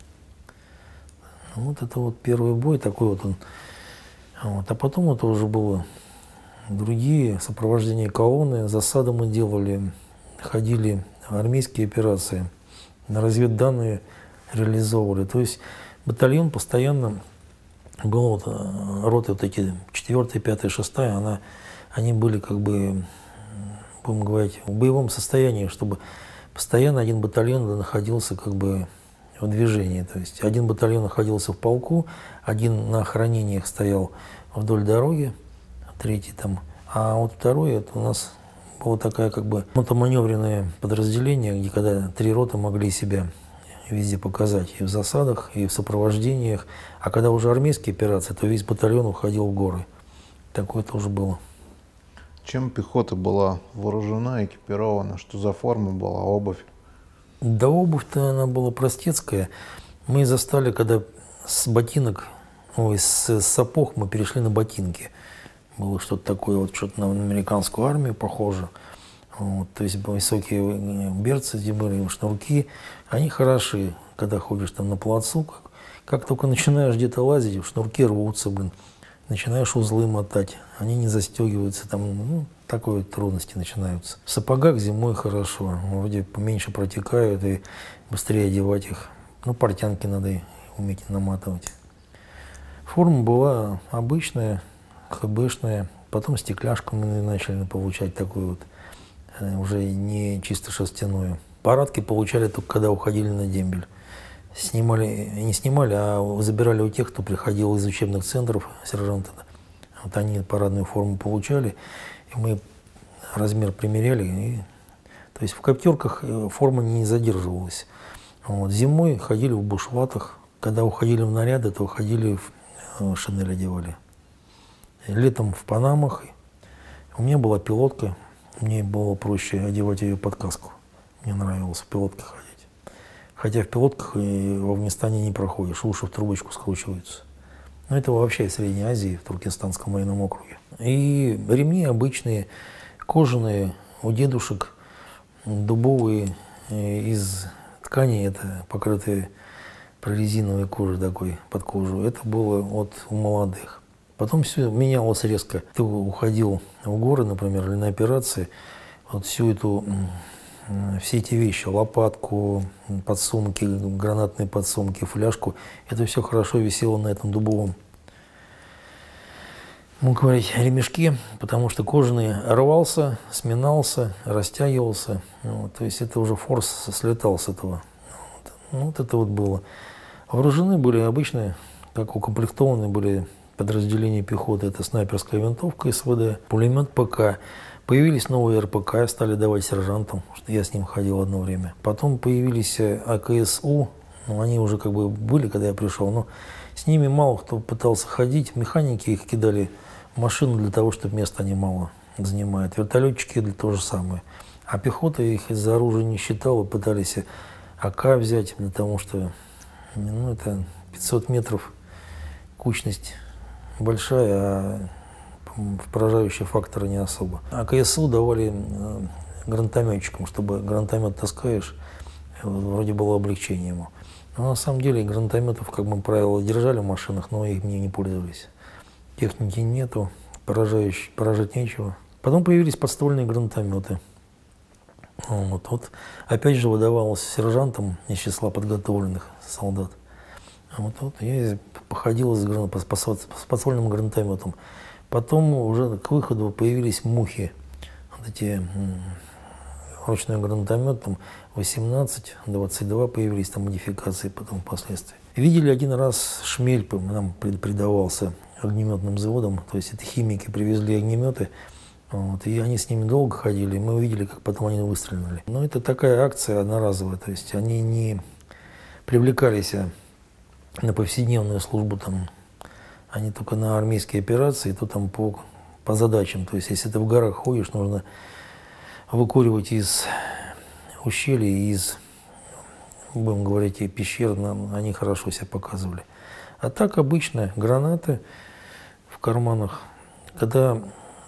Ну, вот это вот первый бой такой вот он. Вот. А потом это уже было другие сопровождения колонны, засады мы делали, ходили в армейские операции, на разведданные реализовывали. То есть батальон постоянно был, вот, роты вот эти четвёртая, пятая, шестая, она, они были как бы, будем говорить, в боевом состоянии, чтобы постоянно один батальон находился как бы в движении. То есть один батальон находился в полку, один на охранениях стоял вдоль дороги, третий там, а вот второй это у нас было такая как бы мотоманевренное подразделение, где когда три роты могли себя везде показать, и в засадах, и в сопровождениях. А когда уже армейские операции, то весь батальон уходил в горы. Такое тоже было. Чем пехота была вооружена, экипирована? Что за форма была, обувь? Да обувь-то она была простецкая. Мы застали, когда с ботинок, ой, с сапог мы перешли на ботинки. Было что-то такое, вот что-то на американскую армию похоже. Вот, то есть высокие берцы, где были шнурки, они хороши, когда ходишь там на плацу. Как, как только начинаешь где-то лазить, шнурки рвутся, блин, начинаешь узлы мотать, они не застегиваются, там, ну, такой вот трудности начинаются. В сапогах зимой хорошо, вроде поменьше протекают и быстрее одевать их. Ну, портянки надо уметь наматывать. Форма была обычная, хэбэшная, потом стекляшку мы начали получать такую вот, уже не чисто шерстяную. Парадки получали только когда уходили на дембель. Снимали, не снимали, а забирали у тех, кто приходил из учебных центров, сержанты. Вот они парадную форму получали, и мы размер примеряли. И, то есть в коптерках форма не задерживалась. Вот. Зимой ходили в бушлатах. Когда уходили в наряды, то ходили в шинель одевали. Летом в панамах. У меня была пилотка. Мне было проще одевать ее под каску. Мне нравилось в пилотке ходить. Хотя в пилотках и в Афганистане не проходишь, уши в трубочку скручиваются. Но это вообще в Средней Азии, в Туркестанском военном округе. И ремни обычные, кожаные, у дедушек, дубовые, из ткани, это покрытые прорезиновой кожей такой под кожу. Это было вот у молодых. Потом все менялось резко. Ты уходил в горы, например, или на операции, вот всю эту, все эти вещи, лопатку, подсумки, гранатные подсумки, фляжку, это все хорошо висело на этом дубовом, можно говорить, ремешке, потому что кожаный рвался, сминался, растягивался. Вот, то есть это уже форс слетал с этого. Вот, ну, вот это вот было. Вооружены были обычные, как укомплектованные были подразделения пехоты. Это снайперская винтовка СВД, пулемет ПК. Появились новые РПК, стали давать сержантам, что я с ним ходил одно время. Потом появились АКСУ, ну, они уже как бы были, когда я пришел, но с ними мало кто пытался ходить. Механики их кидали в машину для того, чтобы места они мало занимают. Вертолетчики для того же самое. А пехота их из-за оружия не считала, пытались АК взять, потому что ну, это пятьсот метров, кучность большая, а поражающие факторы не особо. А КСУ давали гранатометчикам, чтобы гранатомет таскаешь, вроде было облегчение ему. Но на самом деле гранатометов, как бы, правило, держали в машинах, но их не, не пользовались. Техники нету, поражающих, поражать нечего. Потом появились подствольные гранатометы. Вот, вот. Опять же выдавалось сержантам из числа подготовленных солдат. Вот, вот я походил с, гран... с подствольным гранатометом. Потом уже к выходу появились мухи. Вот эти ручной гранатомет, там восемнадцать, двадцать два появились, там модификации потом впоследствии. Видели один раз шмель, нам предавался огнеметным заводом, то есть это химики привезли огнеметы, вот, и они с ними долго ходили, и мы увидели, как потом они выстрелили. Но это такая акция одноразовая, то есть они не привлекались на повседневную службу, там, они только на армейские операции, то там по, по задачам. То есть если ты в горах ходишь, нужно выкуривать из ущелий, из, будем говорить, и пещер, нам, они хорошо себя показывали. А так обычно гранаты в карманах. Когда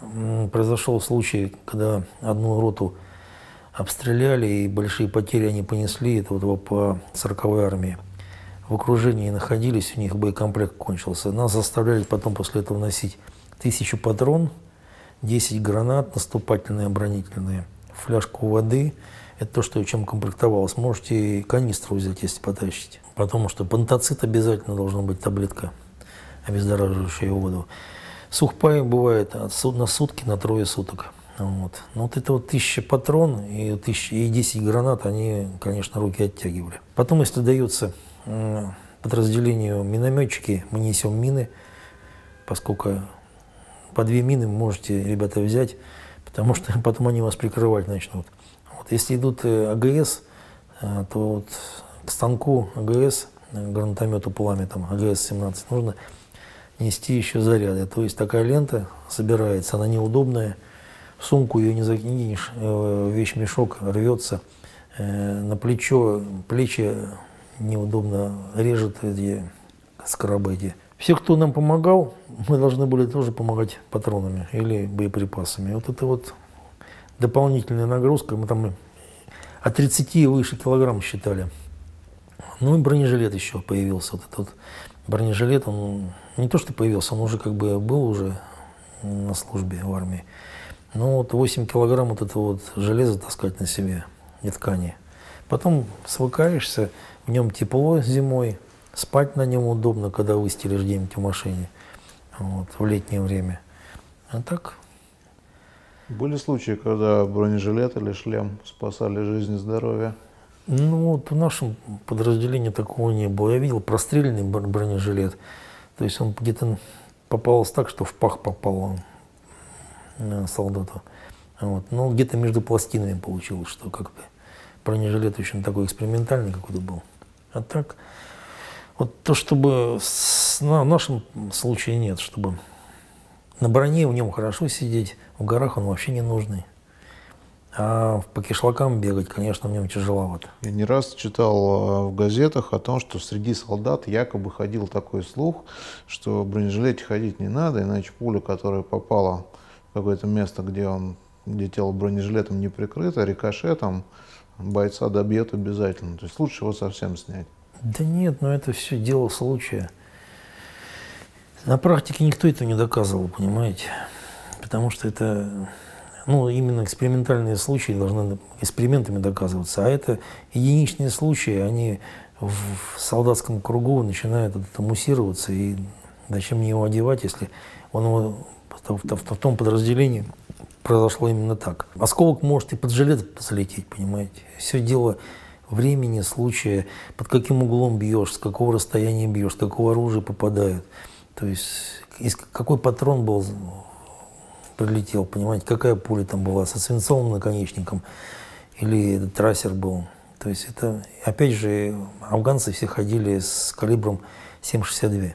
произошел случай, когда одну роту обстреляли, и большие потери они понесли, это вот по сороковой армии. В окружении находились, у них боекомплект кончился. Нас заставляли потом после этого носить тысячу патрон, десять гранат, наступательные, оборонительные, фляжку воды. Это то, что чем комплектовалось. Можете и канистру взять, если потащите. Потому что пантоцит обязательно должна быть, таблетка, обеззараживающая воду. Сухпай бывает на сутки, на трое суток. Вот. Но вот это вот тысяча патрон и, тысяча, и десять гранат, они, конечно, руки оттягивали. Потом, если дается э, подразделению минометчики, мы несем мины, поскольку по две мины можете, ребята, взять, потому что потом они вас прикрывать начнут. Вот. Если идут э, АГС, э, то вот к станку АГС, гранатомету пламя, там, АГС семнадцать, нужно нести еще заряды. То есть такая лента собирается, она неудобная. В сумку ее не закинешь, вещмешок рвется, на плечо, плечи неудобно режет эти скоробы эти. Все, кто нам помогал, мы должны были тоже помогать патронами или боеприпасами. Вот это вот дополнительная нагрузка, мы там от тридцати и выше килограмм считали. Ну и бронежилет еще появился. Вот этот вот бронежилет, он не то что появился, он уже как бы был уже на службе в армии. Ну вот восемь килограмм вот это вот железо таскать на себе и ткани. Потом свыкаешься, в нем тепло зимой, спать на нем удобно, когда выстелишь где-нибудь в машине, вот, в летнее время. А так. Были случаи, когда бронежилет или шлем спасали жизнь и здоровье? Ну вот в нашем подразделении такого не было. Я видел простреленный бронежилет. То есть он где-то попался так, что в пах попал он. Солдату. Вот. Но где-то между пластинами получилось, что как бы бронежилет очень такой экспериментальный какой-то был. А так, вот то, чтобы с, на, в нашем случае нет, чтобы на броне в нем хорошо сидеть, в горах он вообще не нужный. А по кишлакам бегать, конечно, в нем тяжеловато. Я не раз читал в газетах о том, что среди солдат якобы ходил такой слух, что в бронежилете ходить не надо, иначе пуля, которая попала какое-то место, где он, где тело бронежилетом не прикрыто, рикошетом бойца добьет обязательно. То есть лучше его совсем снять. Да нет, но это все дело случая. На практике никто этого не доказывал, понимаете? Потому что это, ну, именно экспериментальные случаи должны экспериментами доказываться. А это единичные случаи, они в солдатском кругу начинают это муссироваться. И зачем мне его одевать, если он его В, в, в том подразделении произошло именно так. Осколок может и под жилет залететь, понимаете. Все дело времени, случая, под каким углом бьешь, с какого расстояния бьешь, с какого оружия попадают. То есть из, какой патрон был, прилетел, понимаете, какая пуля там была, со свинцовым наконечником или этот трассер был. То есть это, опять же, афганцы все ходили с калибром семь шестьдесят два.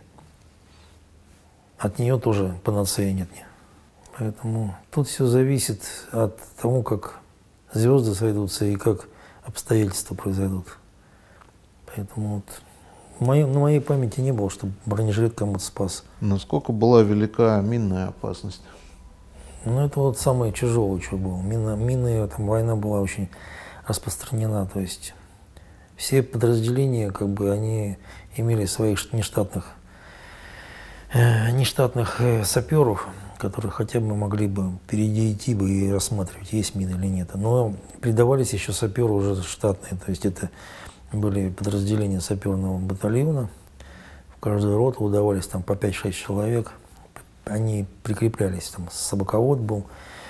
От нее тоже панацеи нет. Поэтому тут все зависит от того, как звезды сойдутся и как обстоятельства произойдут. Поэтому вот в моей, на моей памяти не было, чтобы бронежилет кому-то спас. Насколько была велика минная опасность? Ну, это вот самое тяжелое, что было. Мина, мины, там война была очень распространена. То есть все подразделения, как бы, они имели своих нештатных нештатных саперов, которые хотя бы могли бы перейти бы и рассматривать, есть мины или нет. Но придавались еще саперы уже штатные, то есть это были подразделения саперного батальона. В каждую роту удавались там по пять-шесть человек. Они прикреплялись, там собаковод был,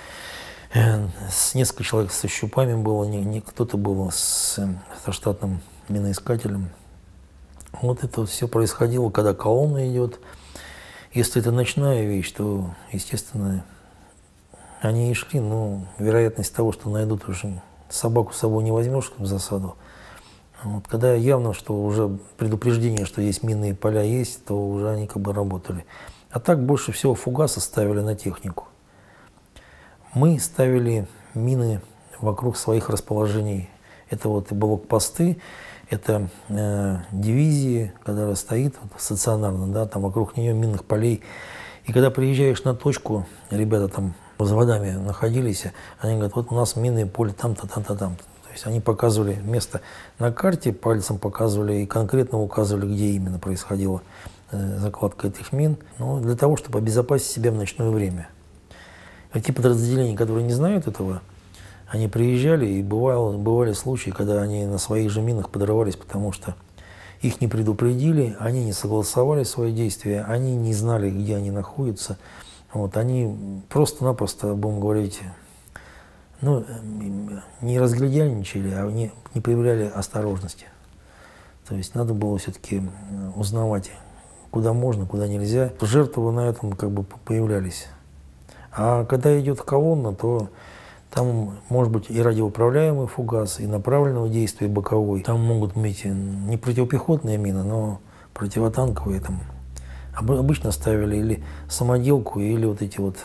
с несколько человек со щупами было, не, не, кто-то был с, со штатным миноискателем. Вот это вот все происходило, когда колонна идет. Если это ночная вещь, то, естественно, они и шли, но вероятность того, что найдут, уже собаку с собой не возьмешь в засаду. Вот, когда явно, что уже предупреждение, что есть минные поля есть, то уже они как бы работали. А так больше всего фугасы ставили на технику. Мы ставили мины вокруг своих расположений. Это вот и блокпосты, это э, дивизии, когда стоит вот, стационарно, да, там вокруг нее минных полей. И когда приезжаешь на точку, ребята там взводами находились, они говорят, вот у нас минное поле там-то, там-то, там-то. То есть они показывали место на карте, пальцем показывали и конкретно указывали, где именно происходила э, закладка этих мин, но для того, чтобы обезопасить себя в ночное время. И те подразделения, которые не знают этого, они приезжали, и бывало, бывали случаи, когда они на своих же минах подрывались, потому что их не предупредили, они не согласовали свои действия, они не знали, где они находятся. Вот, они просто-напросто, будем говорить, ну, не разглядельничали, а не, не проявляли осторожности. То есть надо было все-таки узнавать, куда можно, куда нельзя. Жертвы на этом как бы появлялись. А когда идет колонна, то там может быть и радиоуправляемый фугас, и направленного действия боковой. Там могут быть не противопехотные мины, но противотанковые. Там обычно ставили или самоделку, или вот эти вот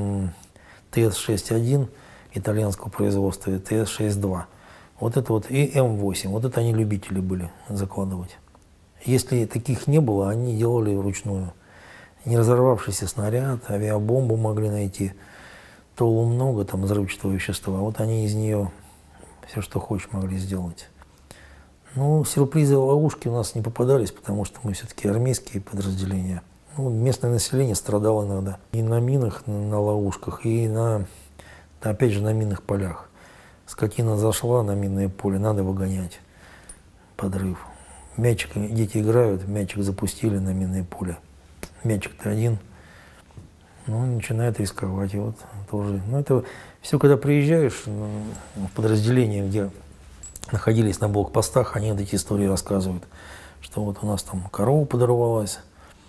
Т С шесть один итальянского производства, и Т С шесть два. Вот это вот и М восемь. Вот это они любители были закладывать. Если таких не было, они делали вручную. Не разорвавшийся снаряд, авиабомбу могли найти. Толу много, там взрывчатого вещества. Вот они из нее все, что хочешь, могли сделать. Ну, сюрпризы, ловушки у нас не попадались, потому что мы все-таки армейские подразделения. Ну, местное население страдало иногда. И на минах, на ловушках, и на, опять же, на минных полях. Скотина зашла на минное поле, надо выгонять. Подрыв. Мячик, дети играют, мячик запустили на минное поле. Мячик-то один. Ну, начинает рисковать. И вот тоже. Ну, это все, когда приезжаешь в подразделение, где находились на блокпостах, они вот эти истории рассказывают, что вот у нас там корова подорвалась,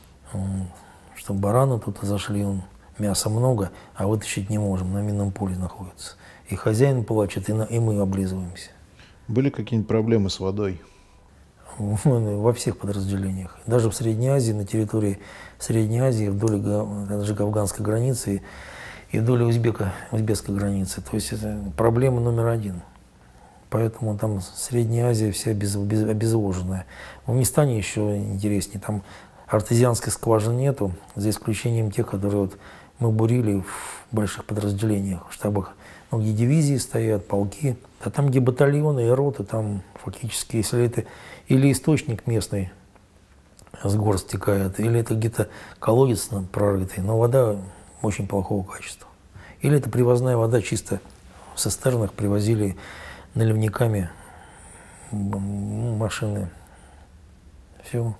что бараны тут зашли, мяса много, а вытащить не можем, на минном поле находится. И хозяин плачет, и, на, и мы облизываемся. Были какие-нибудь проблемы с водой? Во всех подразделениях. Даже в Средней Азии, на территории Средней Азии, вдоль таджико-афганской границы и вдоль узбека, узбекской границы. То есть это проблема номер один. Поэтому там Средняя Азия вся без, без, обезвоженная. В Афганистане еще интереснее. Там артезианской скважины нету, за исключением тех, которые вот мы бурили в больших подразделениях, в штабах, ну, где дивизии стоят, полки. А там, где батальоны и роты, там фактически, если это или источник местный с гор стекает, или это где-то колодец прорытый, но вода очень плохого качества. Или это привозная вода, чисто в цистернах привозили наливниками машины. Все.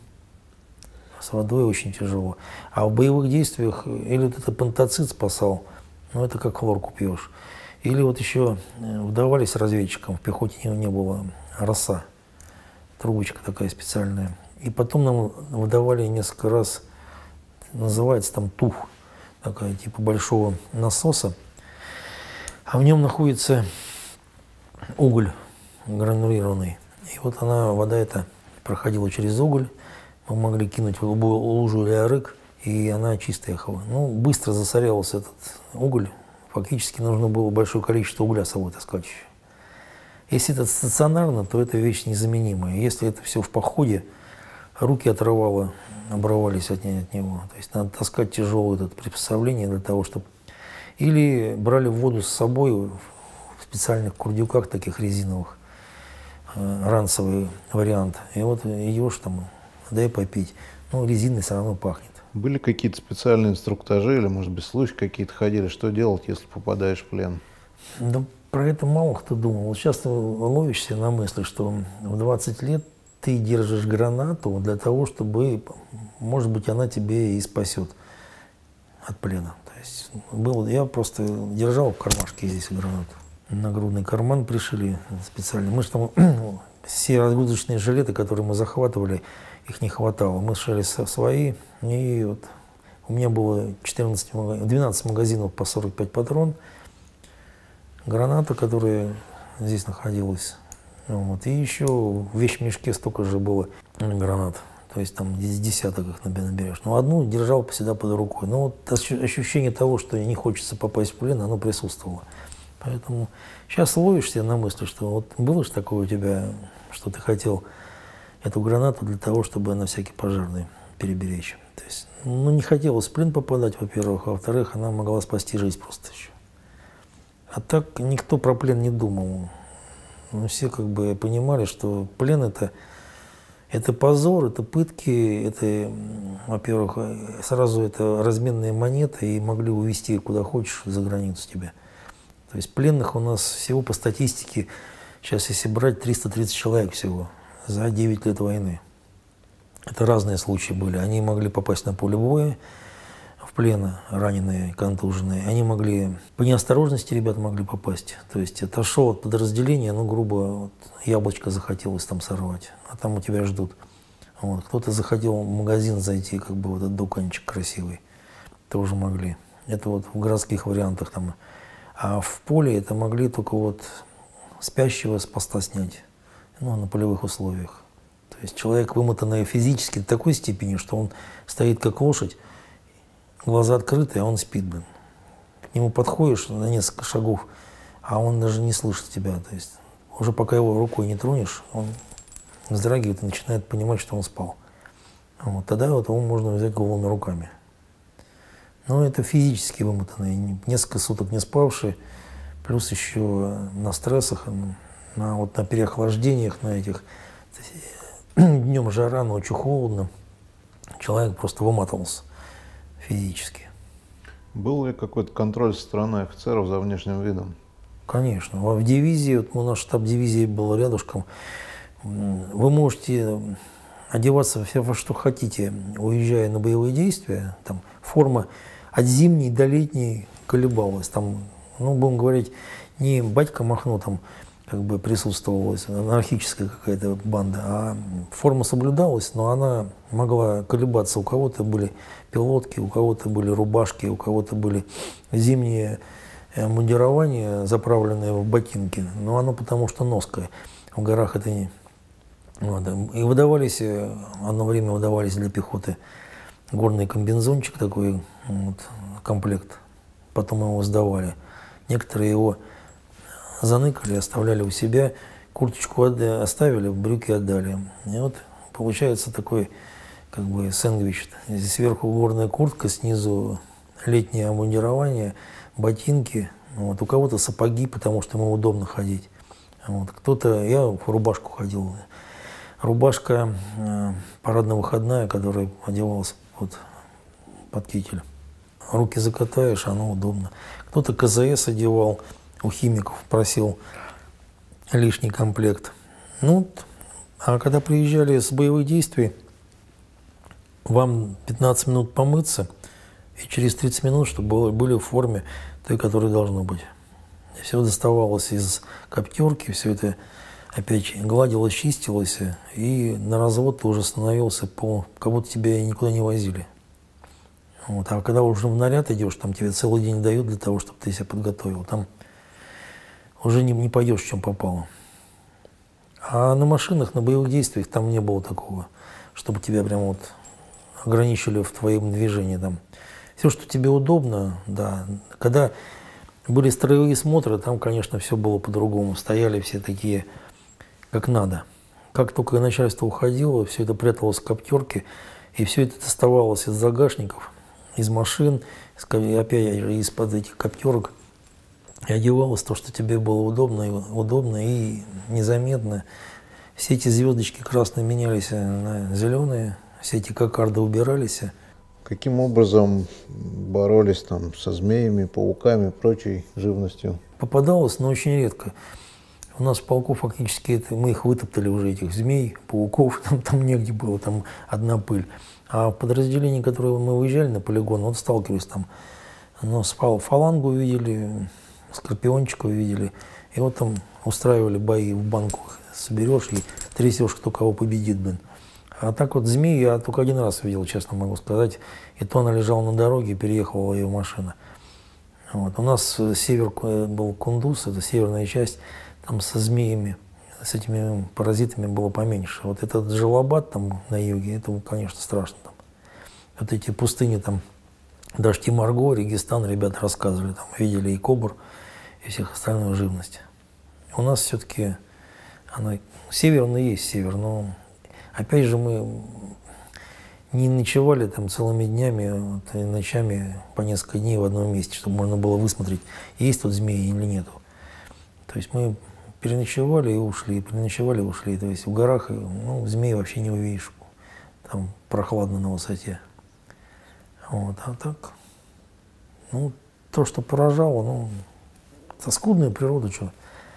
С водой очень тяжело. А в боевых действиях или вот это пантоцит спасал, ну это как хлорку пьешь. Или вот еще выдавались разведчикам, в пехоте не, не было, роса, трубочка такая специальная. И потом нам выдавали несколько раз, называется там туф, такая типа большого насоса, а в нем находится уголь гранулированный. И вот она, вода эта проходила через уголь, мы могли кинуть в любую лужу или арык, и она чистая ехала. Ну, быстро засорялся этот уголь. Фактически нужно было большое количество угля с собой таскать. Если это стационарно, то это вещь незаменимая. Если это все в походе, руки отрывало, обрывались от, от него. То есть надо таскать тяжелое это приспособление для того, чтобы... Или брали воду с собой в специальных курдюках, таких резиновых, ранцевый вариант. И вот идешь там, дай попить. Ну, резиной все равно пахнет. Были какие-то специальные инструктажи или, может быть, случаи какие-то ходили? Что делать, если попадаешь в плен? Да про это мало кто думал. Вот сейчас ты ловишься на мысли, что в двадцать лет ты держишь гранату для того, чтобы, может быть, она тебе и спасет от плена. То есть был, я просто держал в кармашке здесь гранату. Нагрудный карман пришили специально. Мы же там все разгрузочные жилеты, которые мы захватывали, их не хватало. Мы сшили свои, и вот у меня было четырнадцать, двенадцать магазинов по сорок пять патрон, граната, которая здесь находилась, вот, и еще в вещмешке столько же было гранат, то есть там десяток их наберешь. Но одну держал всегда под рукой. Но вот ощущение того, что не хочется попасть в плен, оно присутствовало. Поэтому сейчас ловишься на мысли, что вот было же такое у тебя, что ты хотел эту гранату для того, чтобы на всякий пожарный переберечь. То есть, ну, не хотелось в плен попадать, во-первых, а во-вторых, она могла спасти жизнь просто еще. А так никто про плен не думал. Ну, все как бы понимали, что плен это, это позор, это пытки, это, во-первых, сразу это разменные монеты, и могли увезти куда хочешь за границу тебя. То есть пленных у нас всего по статистике, сейчас если брать, триста тридцать человек всего за девять лет войны. Это разные случаи были. Они могли попасть на поле боя, в плен, раненые, контуженные. Они могли, по неосторожности ребята могли попасть. То есть отошел от подразделения, ну, грубо, вот, яблочко захотелось там сорвать, а там у тебя ждут. Вот. Кто-то захотел в магазин зайти, как бы вот этот дуканчик красивый. Тоже могли. Это вот в городских вариантах там. А в поле это могли только вот спящего с поста снять, ну, на полевых условиях. То есть человек вымотанный физически до такой степени, что он стоит как лошадь, глаза открыты, а он спит, блин. К нему подходишь на несколько шагов, а он даже не слышит тебя. То есть уже пока его рукой не тронешь, он вздрагивает и начинает понимать, что он спал. Вот, тогда вот его можно взять голыми руками. Но это физически вымотанные, несколько суток не спавшие, плюс еще на стрессах, на, вот, на переохлаждениях, на этих. Днем жара, ночью холодно. Человек просто выматывался физически. Был ли какой-то контроль со стороны офицеров за внешним видом? Конечно. В дивизии, вот у нас штаб дивизии был рядышком. Вы можете одеваться все во что хотите, уезжая на боевые действия. Там форма от зимней до летней колебалась. Там, ну, будем говорить, не батька Махно там как бы присутствовалась, анархическая какая-то банда, а форма соблюдалась, но она могла колебаться. У кого-то были пилотки, у кого-то были рубашки, у кого-то были зимние мундирования, заправленные в ботинки, но оно потому что ноское. В горах это не... Вот. И выдавались, одно время выдавались для пехоты горный комбинзончик такой, вот, комплект, потом его сдавали. Некоторые его заныкали, оставляли у себя, курточку оставили, брюки отдали. И вот получается такой как бы сэндвич. Здесь сверху горная куртка, снизу летнее обмундирование, ботинки. Вот. У кого-то сапоги, потому что ему удобно ходить. Вот. Кто-то, я в рубашку ходил. Рубашка э, парадно-выходная, которая одевалась вот, под китель. Руки закатаешь, оно удобно. Кто-то КЗС одевал, у химиков просил лишний комплект. Ну, а когда приезжали с боевых действий, вам пятнадцать минут помыться, и через тридцать минут, чтобы были в форме той, которая должна быть. Все доставалось из коптерки, все это опять гладилось, чистилось, и на развод ты уже становился по... как будто тебя никуда не возили. Вот. А когда уже в наряд идешь, там тебе целый день дают для того, чтобы ты себя подготовил. Там уже не, не пойдешь, в чем попало. А на машинах, на боевых действиях там не было такого, чтобы тебя прям вот ограничили в твоем движении. Там. Все, что тебе удобно, да. Когда были строевые смотры, там, конечно, все было по-другому. Стояли все такие, как надо. Как только начальство уходило, все это пряталось в коптерке, и все это доставалось из загашников, из машин, опять же, из-под этих коптерок. И одевалось то, что тебе было удобно, и удобно и незаметно. Все эти звездочки красные менялись на зеленые, все эти кокарды убирались. Каким образом боролись там со змеями, пауками и прочей живностью? Попадалось, но очень редко. У нас в полку фактически это, мы их вытоптали уже, этих змей, пауков, там, там негде было, там одна пыль. А в подразделении, которое мы выезжали на полигон, вот сталкивались там, ну, спал фалангу увидели, скорпиончика увидели, и вот там устраивали бои в банку, соберешь и трясешь, кто кого победит, блин. А так вот змеи я только один раз видел, честно могу сказать, и то она лежала на дороге, и переехала ее машина. Вот. У нас север был Кундуз, это северная часть, там со змеями, с этими паразитами было поменьше. Вот этот Джалабад там на юге, это, конечно, страшно. Там. Вот эти пустыни там, Дашти Марго, Регистан, ребята рассказывали, там видели и кобр, и всех остальную живность. У нас все-таки она северный есть север, но опять же мы не ночевали там целыми днями, вот, и ночами по несколько дней в одном месте, чтобы можно было высмотреть, есть тут змеи или нету. То есть мы переночевали и ушли, переночевали и ушли. То есть в горах, ну, змей вообще не увидишь, там прохладно на высоте. Вот, а так, ну, то, что поражало, ну, это скудная природа, что.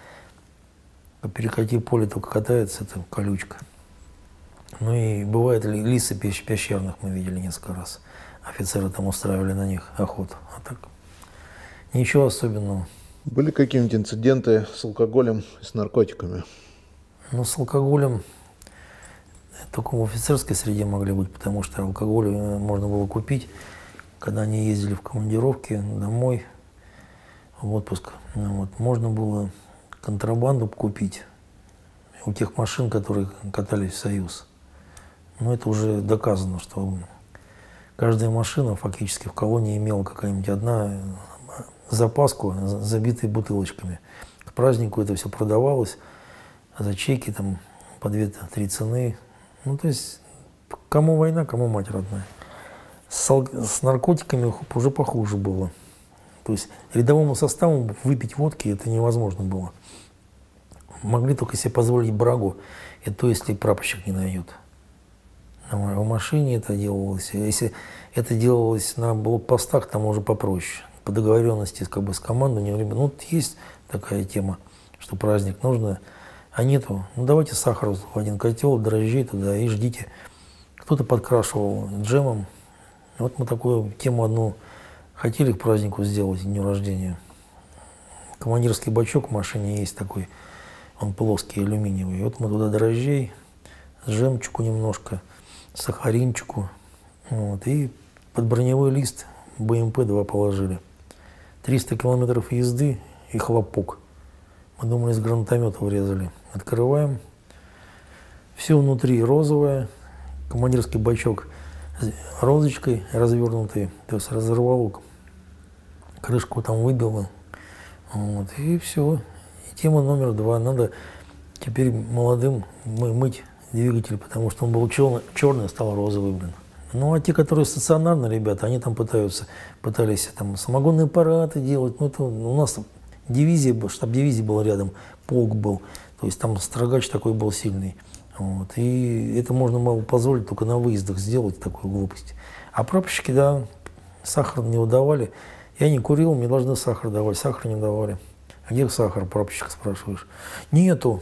По перекати поле только катается, это колючка. Ну и бывает лисы пещерных мы видели несколько раз. Офицеры там устраивали на них охоту. А так, ничего особенного. Были какие-нибудь инциденты с алкоголем и с наркотиками? Ну, с алкоголем только в офицерской среде могли быть, потому что алкоголь можно было купить, когда они ездили в командировки домой, в отпуск. Ну, вот, можно было контрабанду купить у тех машин, которые катались в Союз. Но это уже доказано, что каждая машина фактически в колонии имела какая-нибудь одна запаску, забитые бутылочками. К празднику это все продавалось за чеки там по две-три цены. Ну, то есть, кому война, кому мать родная. С, с наркотиками уже похуже было. То есть, рядовому составу выпить водки это невозможно было. Могли только себе позволить брагу, и то, если прапорщик не найдет. В машине это делалось. Если это делалось на блокпостах, там уже попроще. По договоренности как бы, с командованием. Ну, вот есть такая тема, что праздник нужно, а нету. Ну, давайте сахар в один котел, дрожжей туда и ждите. Кто-то подкрашивал джемом. Вот мы такую тему одну хотели к празднику сделать, дню рождения. Командирский бачок в машине есть такой. Он плоский, алюминиевый. И вот мы туда дрожжей, джемчику немножко, сахаринчику. Вот, и под броневой лист бэ эм пэ два положили. триста километров езды и хлопок. Мы думали, из гранатомета врезали. Открываем. Все внутри розовое. Командирский бачок с розочкой развернутый. То есть разорвало. Крышку там выбило. Вот, и все. Тема номер два. Надо теперь молодым мыть двигатель, потому что он был черный, черный, стал розовый, блин. Ну, а те, которые стационарные ребята, они там пытаются, пытались там самогонные аппараты делать. Ну, это у нас дивизия, штаб дивизии был рядом, полк был. То есть там строгач такой был сильный. Вот. И это можно было позволить только на выездах сделать такую глупость. А прапорщики, да, сахар не выдавали. Я не курил, мне должны сахар давать, сахар не давали. А где сахар, прапорщик, спрашиваешь? Нету.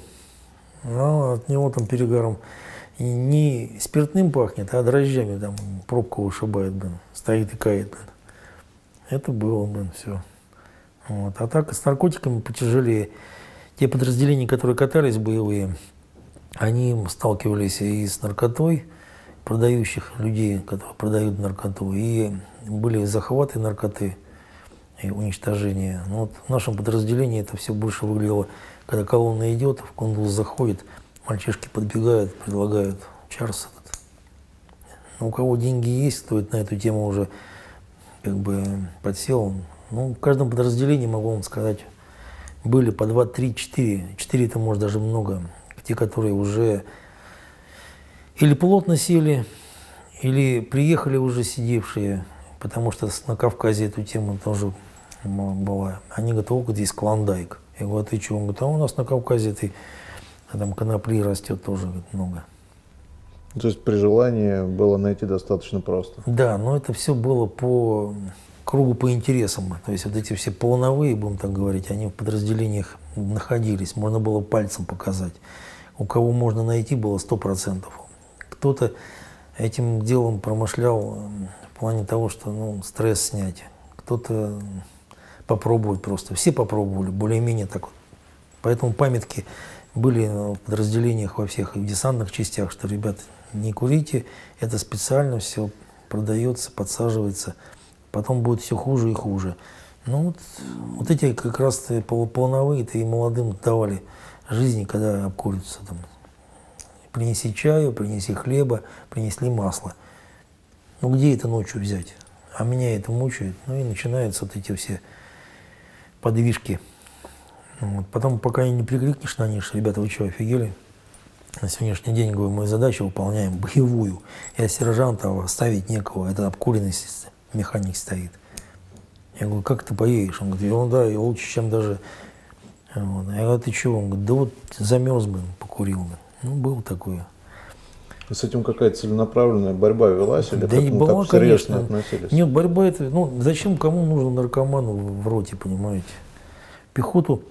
А от него там перегаром и не спиртным пахнет, а дрожжами там пробку вышибает, блин, стоит и кает, блин. Это было, блин, все. Вот. А так с наркотиками потяжелее. Те подразделения, которые катались боевые, они сталкивались и с наркотой, продающих людей, которые продают наркоту, и были захваты наркоты и уничтожение. Но вот в нашем подразделении это все больше выглядело, когда колонна идет, в кондус заходит, мальчишки подбегают, предлагают чарс этот. Но у кого деньги есть, кто на эту тему уже как бы подсел. Ну, в каждом подразделении, могу вам сказать, были по два, три, четыре. Четыре это, может, даже много. Те, которые уже или плотно сели, или приехали уже сидевшие, потому что на Кавказе эту тему тоже была. Они говорят, о, здесь клондайк. Я говорю, а ты чего? Он говорит, а у нас на Кавказе ты, а там конопли растет тоже говорит, много. То есть при желании было найти достаточно просто? Да, но это все было по кругу по интересам. То есть вот эти все полновые, будем так говорить, они в подразделениях находились. Можно было пальцем показать. У кого можно найти, было сто процентов. Кто-то этим делом промышлял в плане того, что ну, стресс снять. Кто-то попробовать просто. Все попробовали, более-менее так вот. Поэтому памятки были в подразделениях во всех и в десантных частях, что, ребят, не курите, это специально все продается, подсаживается. Потом будет все хуже и хуже. Ну вот, вот эти как раз полновые-то и молодым давали жизни, когда обкурятся там. Принеси чаю, принеси хлеба, принесли масло. Ну где это ночью взять? А меня это мучает. Ну и начинаются вот эти все подвижки. Вот. Потом, пока не прикрикнешь на них, ребята, вы что, офигели? на сегодняшний день, говорю, мы задачу выполняем боевую. Я сержанта ставить некого, это обкуренный механик стоит. Я говорю, как ты поедешь? Он говорит, ерунда, и лучше, чем даже... Вот. Я говорю, ты чего? Он говорит, да вот замерз бы, покурил бы. Ну, было такое. С этим какая-то целенаправленная борьба велась? Или да не ну, была, так серьезно конечно. относились? Нет, борьба это... Ну, зачем, кому нужно наркоману в роте, понимаете? Пехоту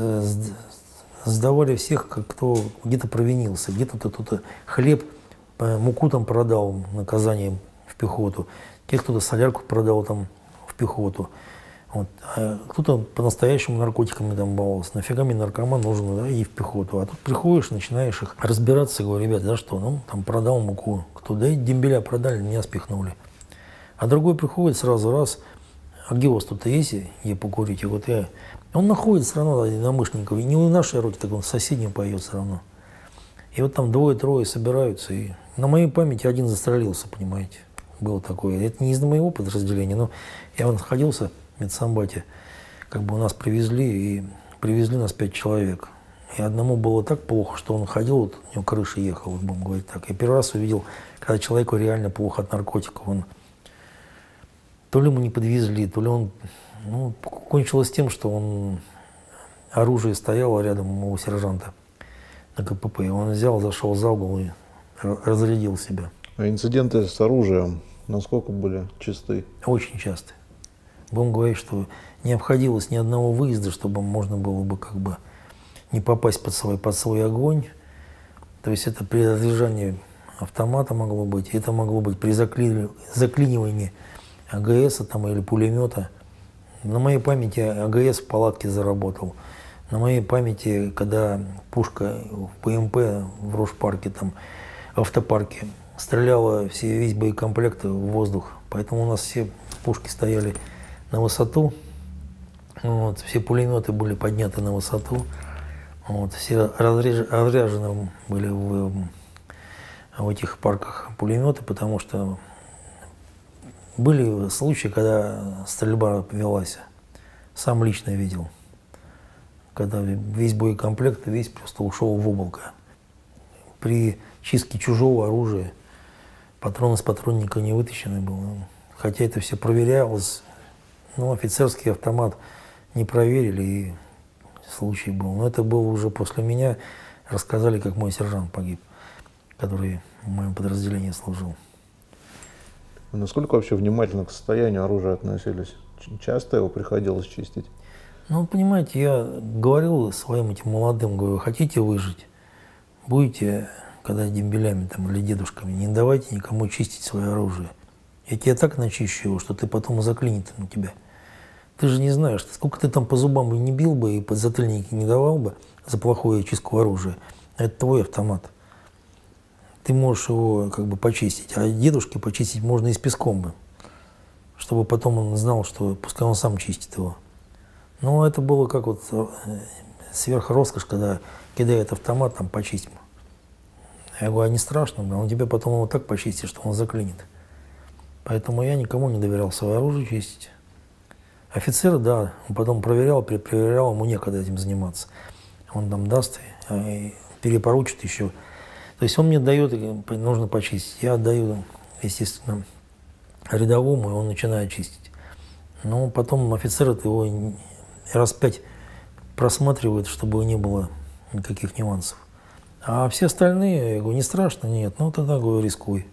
сдавали всех, кто где-то провинился, где-то кто-то хлеб, муку там продал наказанием в пехоту, те, кто-то солярку продал там в пехоту. Вот. А кто-то по-настоящему наркотиками там баловался. Нафига мне наркоман нужен, да, и в пехоту. А тут приходишь, начинаешь их разбираться, говорю, ребят, за что? Ну, там продал муку. Кто? Да и дембеля продали, меня спихнули. А другой приходит сразу раз, а где у вас тут есть, я покурить? И вот я... Он находит все равно единомышленников. И не в нашей роте, так он в соседнем поет все равно. И вот там двое-трое собираются. И на моей памяти один застрелился, понимаете. Было такое. Это не из моего подразделения, но я вот находился в медсамбате. Как бы у нас привезли, и привезли нас пять человек. И одному было так плохо, что он ходил, вот, у него крыша ехала, вот, будем говорить так. Я первый раз увидел, когда человеку реально плохо от наркотиков. Он, то ли ему не подвезли, то ли он... Ну, кончилось тем, что он, оружие стояло рядом у сержанта на КПП. Он взял, зашел за угол и разрядил себя. А инциденты с оружием насколько были часты? Очень часто. Будем говорить, что не обходилось ни одного выезда, чтобы можно было бы как бы не попасть под свой, под свой огонь. То есть это при разряжании автомата могло быть, это могло быть при закли... заклинивании АГСа там, или пулемета. На моей памяти АГС в палатке заработал. На моей памяти, когда пушка в ПМП в Рошпарке, там, в автопарке, стреляла все, весь боекомплект в воздух. Поэтому у нас все пушки стояли на высоту. Вот, все пулеметы были подняты на высоту. Вот, все разряж... разряжены были в, в этих парках пулеметы, потому что были случаи, когда стрельба велась. Сам лично видел. Когда весь боекомплект весь просто ушел в облако. При чистке чужого оружия патрон из патронника не вытащенный был. Хотя это все проверялось. Но офицерский автомат не проверили, и случай был. Но это было уже после меня. Рассказали, как мой сержант погиб, который в моем подразделении служил. А насколько вообще внимательно к состоянию оружия относились? Часто его приходилось чистить? Ну, понимаете, я говорил своим этим молодым, говорю, хотите выжить, будете, когда дембелями там, или дедушками, не давайте никому чистить свое оружие. Я тебе так начищу его, что ты потом заклинит на тебя. Ты же не знаешь, сколько ты там по зубам бы не бил бы и подзатыльники не давал бы за плохую чистку оружия. Это твой автомат. Ты можешь его как бы почистить, а дедушке почистить можно и с песком бы, чтобы потом он знал, что пускай он сам чистит его. Но это было как вот сверхроскошь, когда кидает автомат, там, почистим. Я говорю, а не страшно, он тебе потом его так почистит, что он заклинит. Поэтому я никому не доверял свое оружие чистить. Офицер, да, он потом проверял, перепроверял, ему некогда этим заниматься. Он там даст и перепоручит еще. То есть он мне дает, нужно почистить. Я отдаю, естественно, рядовому, и он начинает чистить. Но потом офицер его раз пять просматривает, чтобы не было никаких нюансов. А все остальные, я говорю, не страшно, нет, ну тогда, говорю, рискуй.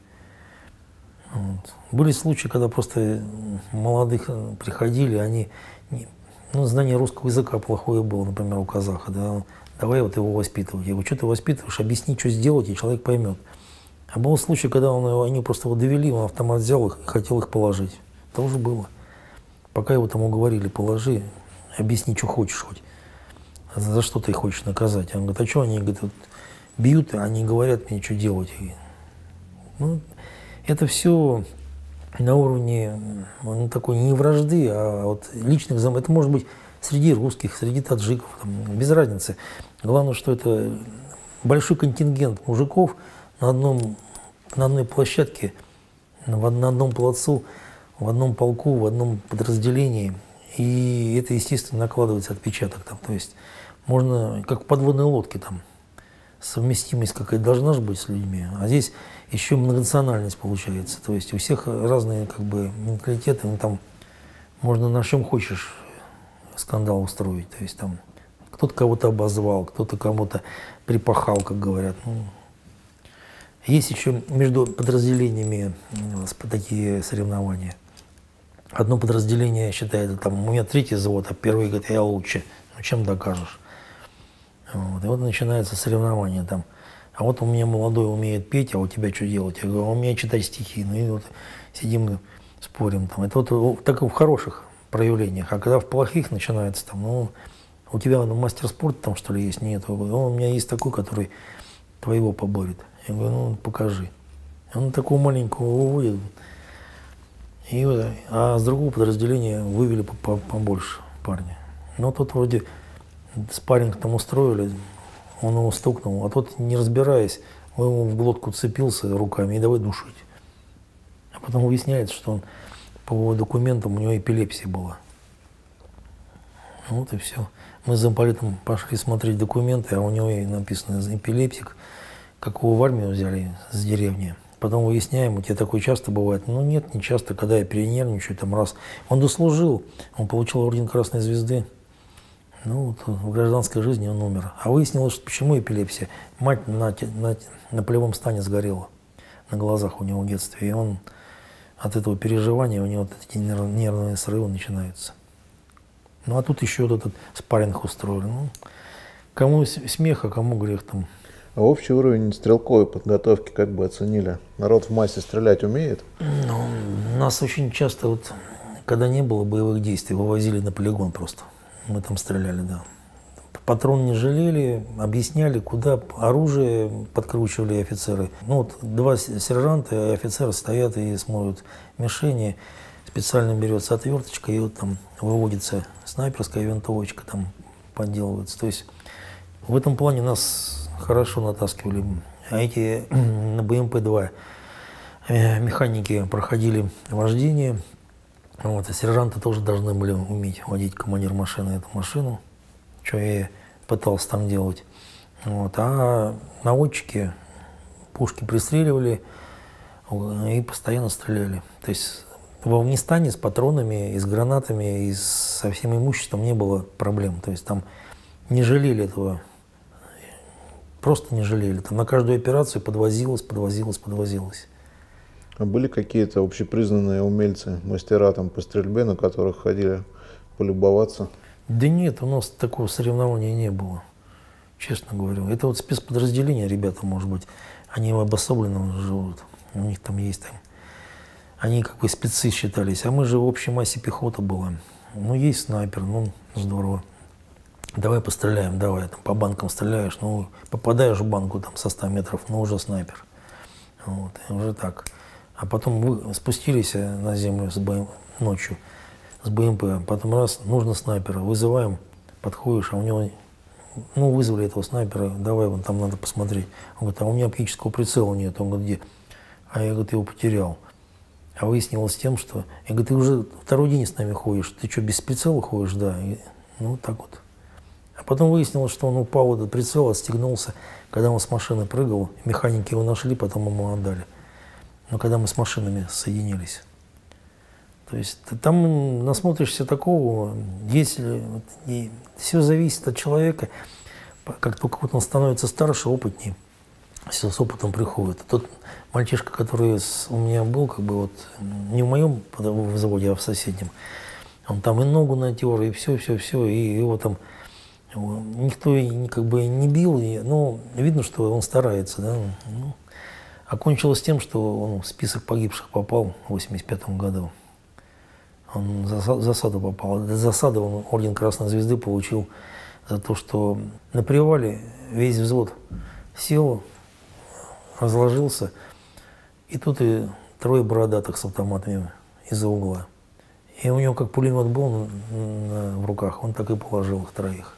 Вот. Были случаи, когда просто молодых приходили, они, ну, знание русского языка плохое было, например, у казаха, да, давай вот его воспитывать. Я говорю, что ты воспитываешь, объясни, что сделать, и человек поймет. А был случай, когда он, они просто его довели, он автомат взял их и хотел их положить. Тоже было. Пока его там уговорили, положи, объясни, что хочешь хоть. За что ты их хочешь наказать? Он говорит, а что они, говорит, вот, бьют, они говорят мне, что делать. И, ну, это все на уровне, ну, такой не вражды, а вот личных взаимов. Это может быть среди русских, среди таджиков, там, без разницы. Главное, что это большой контингент мужиков на, одном, на одной площадке, на, на одном плацу, в одном полку, в одном подразделении. И это, естественно, накладывается отпечаток там. То есть можно, как в подводной лодке там, совместимость какая-то должна же быть с людьми. А здесь еще многонациональность получается. То есть у всех разные как бы менталитеты. Ну, там можно на чем хочешь скандал устроить. То есть там кто-то кого-то обозвал, кто-то кому-то припахал, как говорят. Ну, есть еще между подразделениями такие соревнования. Одно подразделение считает, там, у меня третий завод, а первый говорит, я лучше. Ну, чем докажешь? Вот. И вот начинается соревнование там. А вот у меня молодой умеет петь, а у тебя что делать? Я говорю, а у меня читать стихи. Ну и вот сидим, спорим там. Это вот так в хороших проявлениях. А когда в плохих начинается там, ну, у тебя ну, мастер спорта там что ли есть? Нет. Я говорю, у меня есть такой, который твоего поборет. Я говорю, ну покажи. Он такого маленького выводит. И, а с другого подразделения вывели побольше парня. Но тот вроде спарринг там устроили, он его стукнул, а тот, не разбираясь, он ему в глотку цепился руками и давай душить. А потом выясняется, что он по документам у него эпилепсия была. Вот и все. Мы с замполитом пошли смотреть документы, а у него и написано эпилептик, какого в армию взяли с деревни. Потом выясняем, у тебя такое часто бывает. Ну нет, не часто, когда я перенервничаю, там раз. Он дослужил, он получил орден Красной Звезды. Ну вот в гражданской жизни он умер. А выяснилось, что почему эпилепсия. Мать на, на, на полевом стане сгорела на глазах у него в детстве. И он от этого переживания, у него вот эти нервные срывы начинаются. Ну а тут еще вот этот спарринг устроили. Ну, кому смех, а кому грех там. А общий уровень стрелковой подготовки как бы оценили? Народ в массе стрелять умеет? Ну, нас очень часто, вот, когда не было боевых действий, вывозили на полигон просто. Мы там стреляли, да. Патрон не жалели, объясняли, куда оружие подкручивали офицеры. Ну вот два сержанта и офицеры стоят и смотрят мишени. Специально берется отверточка и вот там выводится снайперская винтовочка, там подделывается. То есть в этом плане нас хорошо натаскивали. А эти на бэ эм пэ два механики проходили вождение. Вот, и сержанты тоже должны были уметь водить, командир машины, эту машину, что я пытался там делать. Вот, а наводчики пушки пристреливали и постоянно стреляли. То есть в Афганистане с патронами, и с гранатами, и со всем имуществом не было проблем. То есть там не жалели этого, просто не жалели. Там на каждую операцию подвозилось, подвозилось, подвозилось. А были какие-то общепризнанные умельцы, мастера там по стрельбе, на которых ходили полюбоваться? Да нет, у нас такого соревнования не было, честно говорю. Это вот спецподразделения, ребята, может быть, они обособленно живут, у них там есть там, они как бы спецы считались, а мы же в общей массе пехота была. Ну, есть снайпер, ну, здорово. Давай постреляем, давай, там, по банкам стреляешь, ну, попадаешь в банку там со ста метров, ну, уже снайпер. Вот, и уже так. А потом вы спустились на землю с БМ, ночью с бэ эм пэ, потом раз, нужно снайпера, вызываем, подходишь, а у него, ну, вызвали этого снайпера, давай, вон там надо посмотреть. Он говорит, а у меня оптического прицела нет. Он говорит, где? А я, говорит, его потерял. А выяснилось тем, что, я говорю, ты уже второй день с нами ходишь, ты что, без прицела ходишь? Да. И, ну, вот так вот. А потом выяснилось, что он упал, этот прицел, отстегнулся, когда он с машины прыгал, механики его нашли, потом ему отдали. Но когда мы с машинами соединились. То есть ты там насмотришься такого, если и все зависит от человека, как только вот он становится старше, опытнее, все с опытом приходит. Тот мальчишка, который у меня был, как бы вот не в моем взводе, а в соседнем, он там и ногу натер, и все, все, все, и его там никто как бы не бил, но видно, что он старается, да. Ну, окончилось тем, что он в список погибших попал в восемьдесят пятом году. Он в засаду попал. До засады он орден Красной Звезды получил за то, что на привале весь взвод сел, разложился, и тут и трое бородатых с автоматами из-за угла. И у него как пулемет был в руках, он так и положил их троих.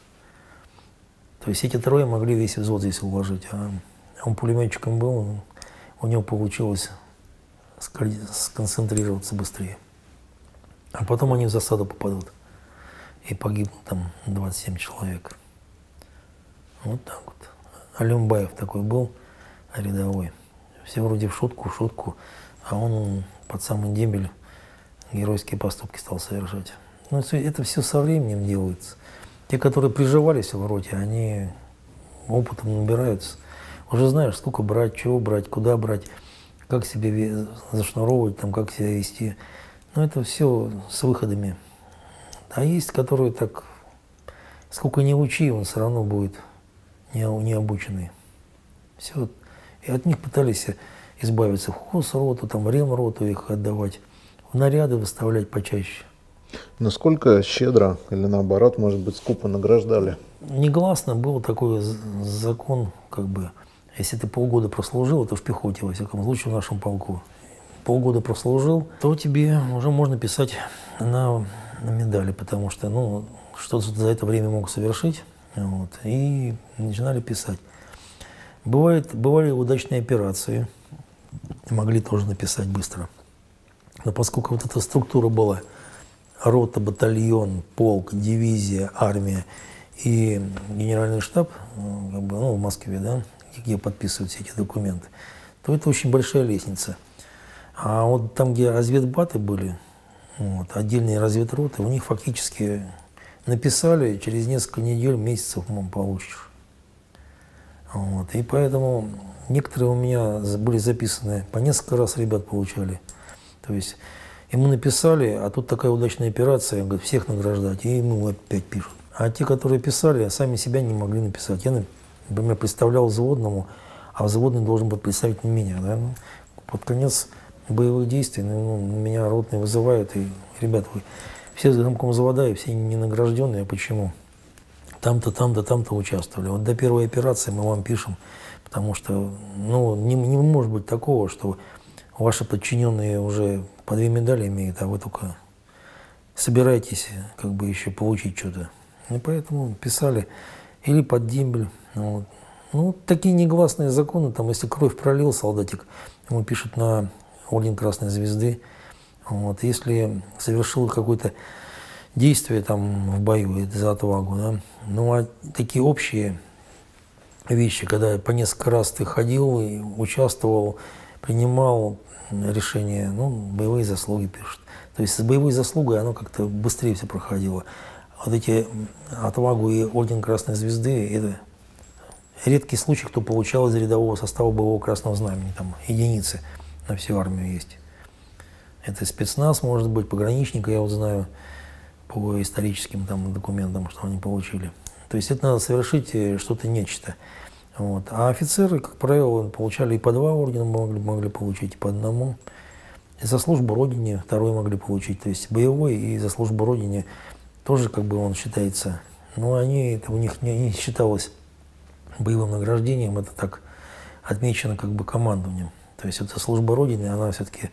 То есть эти трое могли весь взвод здесь уложить, а он пулеметчиком был, у него получилось сконцентрироваться быстрее. А потом они в засаду попадут. И погибнут там двадцать семь человек. Вот так вот. Алюмбаев такой был, рядовой. Все вроде в шутку, в шутку, а он под самый дембель геройские поступки стал совершать. Ну, это все со временем делается. Те, которые приживались в роте, они опытом набираются. Уже знаешь, сколько брать, чего брать, куда брать, как себя зашнуровывать, там, как себя вести. Но это все с выходами. А есть, которые так, сколько не учи, он все равно будет не, не обученный. Все. И от них пытались избавиться. В хозроту, там, ремроту их отдавать, в наряды выставлять почаще. Насколько щедро или наоборот, может быть, скупо награждали? Негласно был такой закон, как бы, если ты полгода прослужил, это в пехоте, во всяком случае, в нашем полку, полгода прослужил, то тебе уже можно писать на, на медали, потому что, ну, что-то за это время мог совершить, вот, и начинали писать. Бывает, бывали удачные операции, могли тоже написать быстро. Но поскольку вот эта структура была, рота, батальон, полк, дивизия, армия и генеральный штаб, как бы, ну, в Москве, да, где подписывают все эти документы, то это очень большая лестница. А вот там, где разведбаты были, вот, отдельные разведроты, у них фактически написали, через несколько недель, месяцев, по-моему, получишь. Вот, и поэтому некоторые у меня были записаны, по несколько раз ребят получали. То есть ему написали, а тут такая удачная операция, говорит, всех награждать, и ему опять пишут. А те, которые писали, сами себя не могли написать. Я, например, представлял взводному, а взводный должен был представить не меня. Да? Под конец боевых действий ну, меня ротные вызывают, и, ребята, вы все замком завода, и все не награжденные, а почему? Там-то, там-то, там-то участвовали. Вот до первой операции мы вам пишем, потому что ну, не, не может быть такого, что ваши подчиненные уже по две медали имеют, а вы только собираетесь как бы еще получить что-то. И поэтому писали или под дембель. Вот. Ну, такие негласные законы, там, если кровь пролил солдатик, ему пишут на орден Красной Звезды. Вот. Если совершил какое-то действие там в бою за отвагу, да. Ну, а такие общие вещи, когда по несколько раз ты ходил и участвовал, принимал решения, ну, боевые заслуги пишут. То есть с боевой заслугой оно как-то быстрее все проходило. Вот эти отвагу и орден Красной Звезды, это редкий случай, кто получал из рядового состава боевого Красного Знамени, там единицы на всю армию есть. Это спецназ, может быть, пограничника, я вот знаю, по историческим там документам, что они получили. То есть это надо совершить что-то нечто. Вот. А офицеры, как правило, получали и по два ордена могли, могли получить, и по одному. И за службу Родине второй могли получить. То есть боевой и за службу Родине тоже как бы он считается. Но они, это у них не, не считалось боевым награждением, это так отмечено как бы командованием. То есть эта служба Родины, она все-таки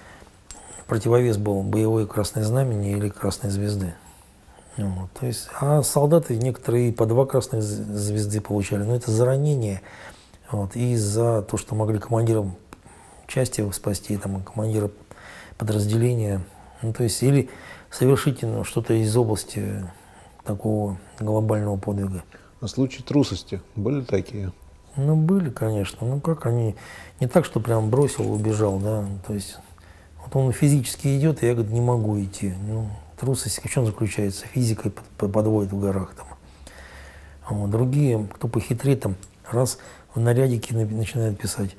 противовес был боевой Красное Знамени или Красной Звезды. Вот, то есть, а солдаты некоторые по два Красные Звезды получали, но это за ранение, вот, и за то, что могли командиром части спасти, там, командира подразделения, ну, то есть, или совершить ну, что-то из области такого глобального подвига. А случаи трусости были такие? Ну, были, конечно. Ну, как они, не так, что прям бросил, убежал, да, то есть, вот он физически идет, и я, говорит, не могу идти. Ну, трусость в чем заключается? Физикой подводит в горах. Там. Вот. Другие, кто похитрее, там, раз в нарядике начинают писать.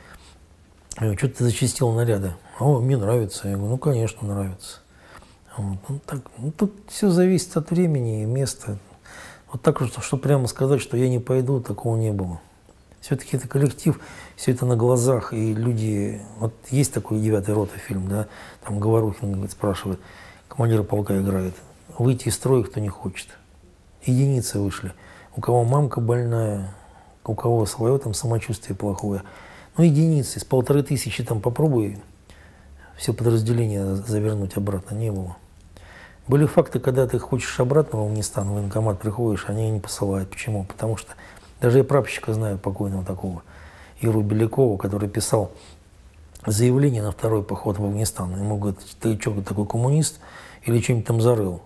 Что ты зачастил наряды? О, мне нравится. Я говорю, ну, конечно, нравится. Вот. Ну, так, ну, тут все зависит от времени и места. Вот так, что, что прямо сказать, что я не пойду, такого не было. Все-таки это коллектив, все это на глазах, и люди... Вот есть такой «Девятая рота» фильм, да, там Говорухин говорит, спрашивает, командира полка играет, выйти из строя кто не хочет. Единицы вышли. У кого мамка больная, у кого свое там самочувствие плохое. Ну, единицы, из полторы тысячи там попробуй все подразделение завернуть обратно, не было. Были факты, когда ты хочешь обратно в Афганистан, в военкомат приходишь, они не посылают. Почему? Потому что даже я прапорщика знаю покойного такого, Иру Белякова, который писал заявление на второй поход в Афганистан. Ему говорят, ты что, такой коммунист или что-нибудь там зарыл?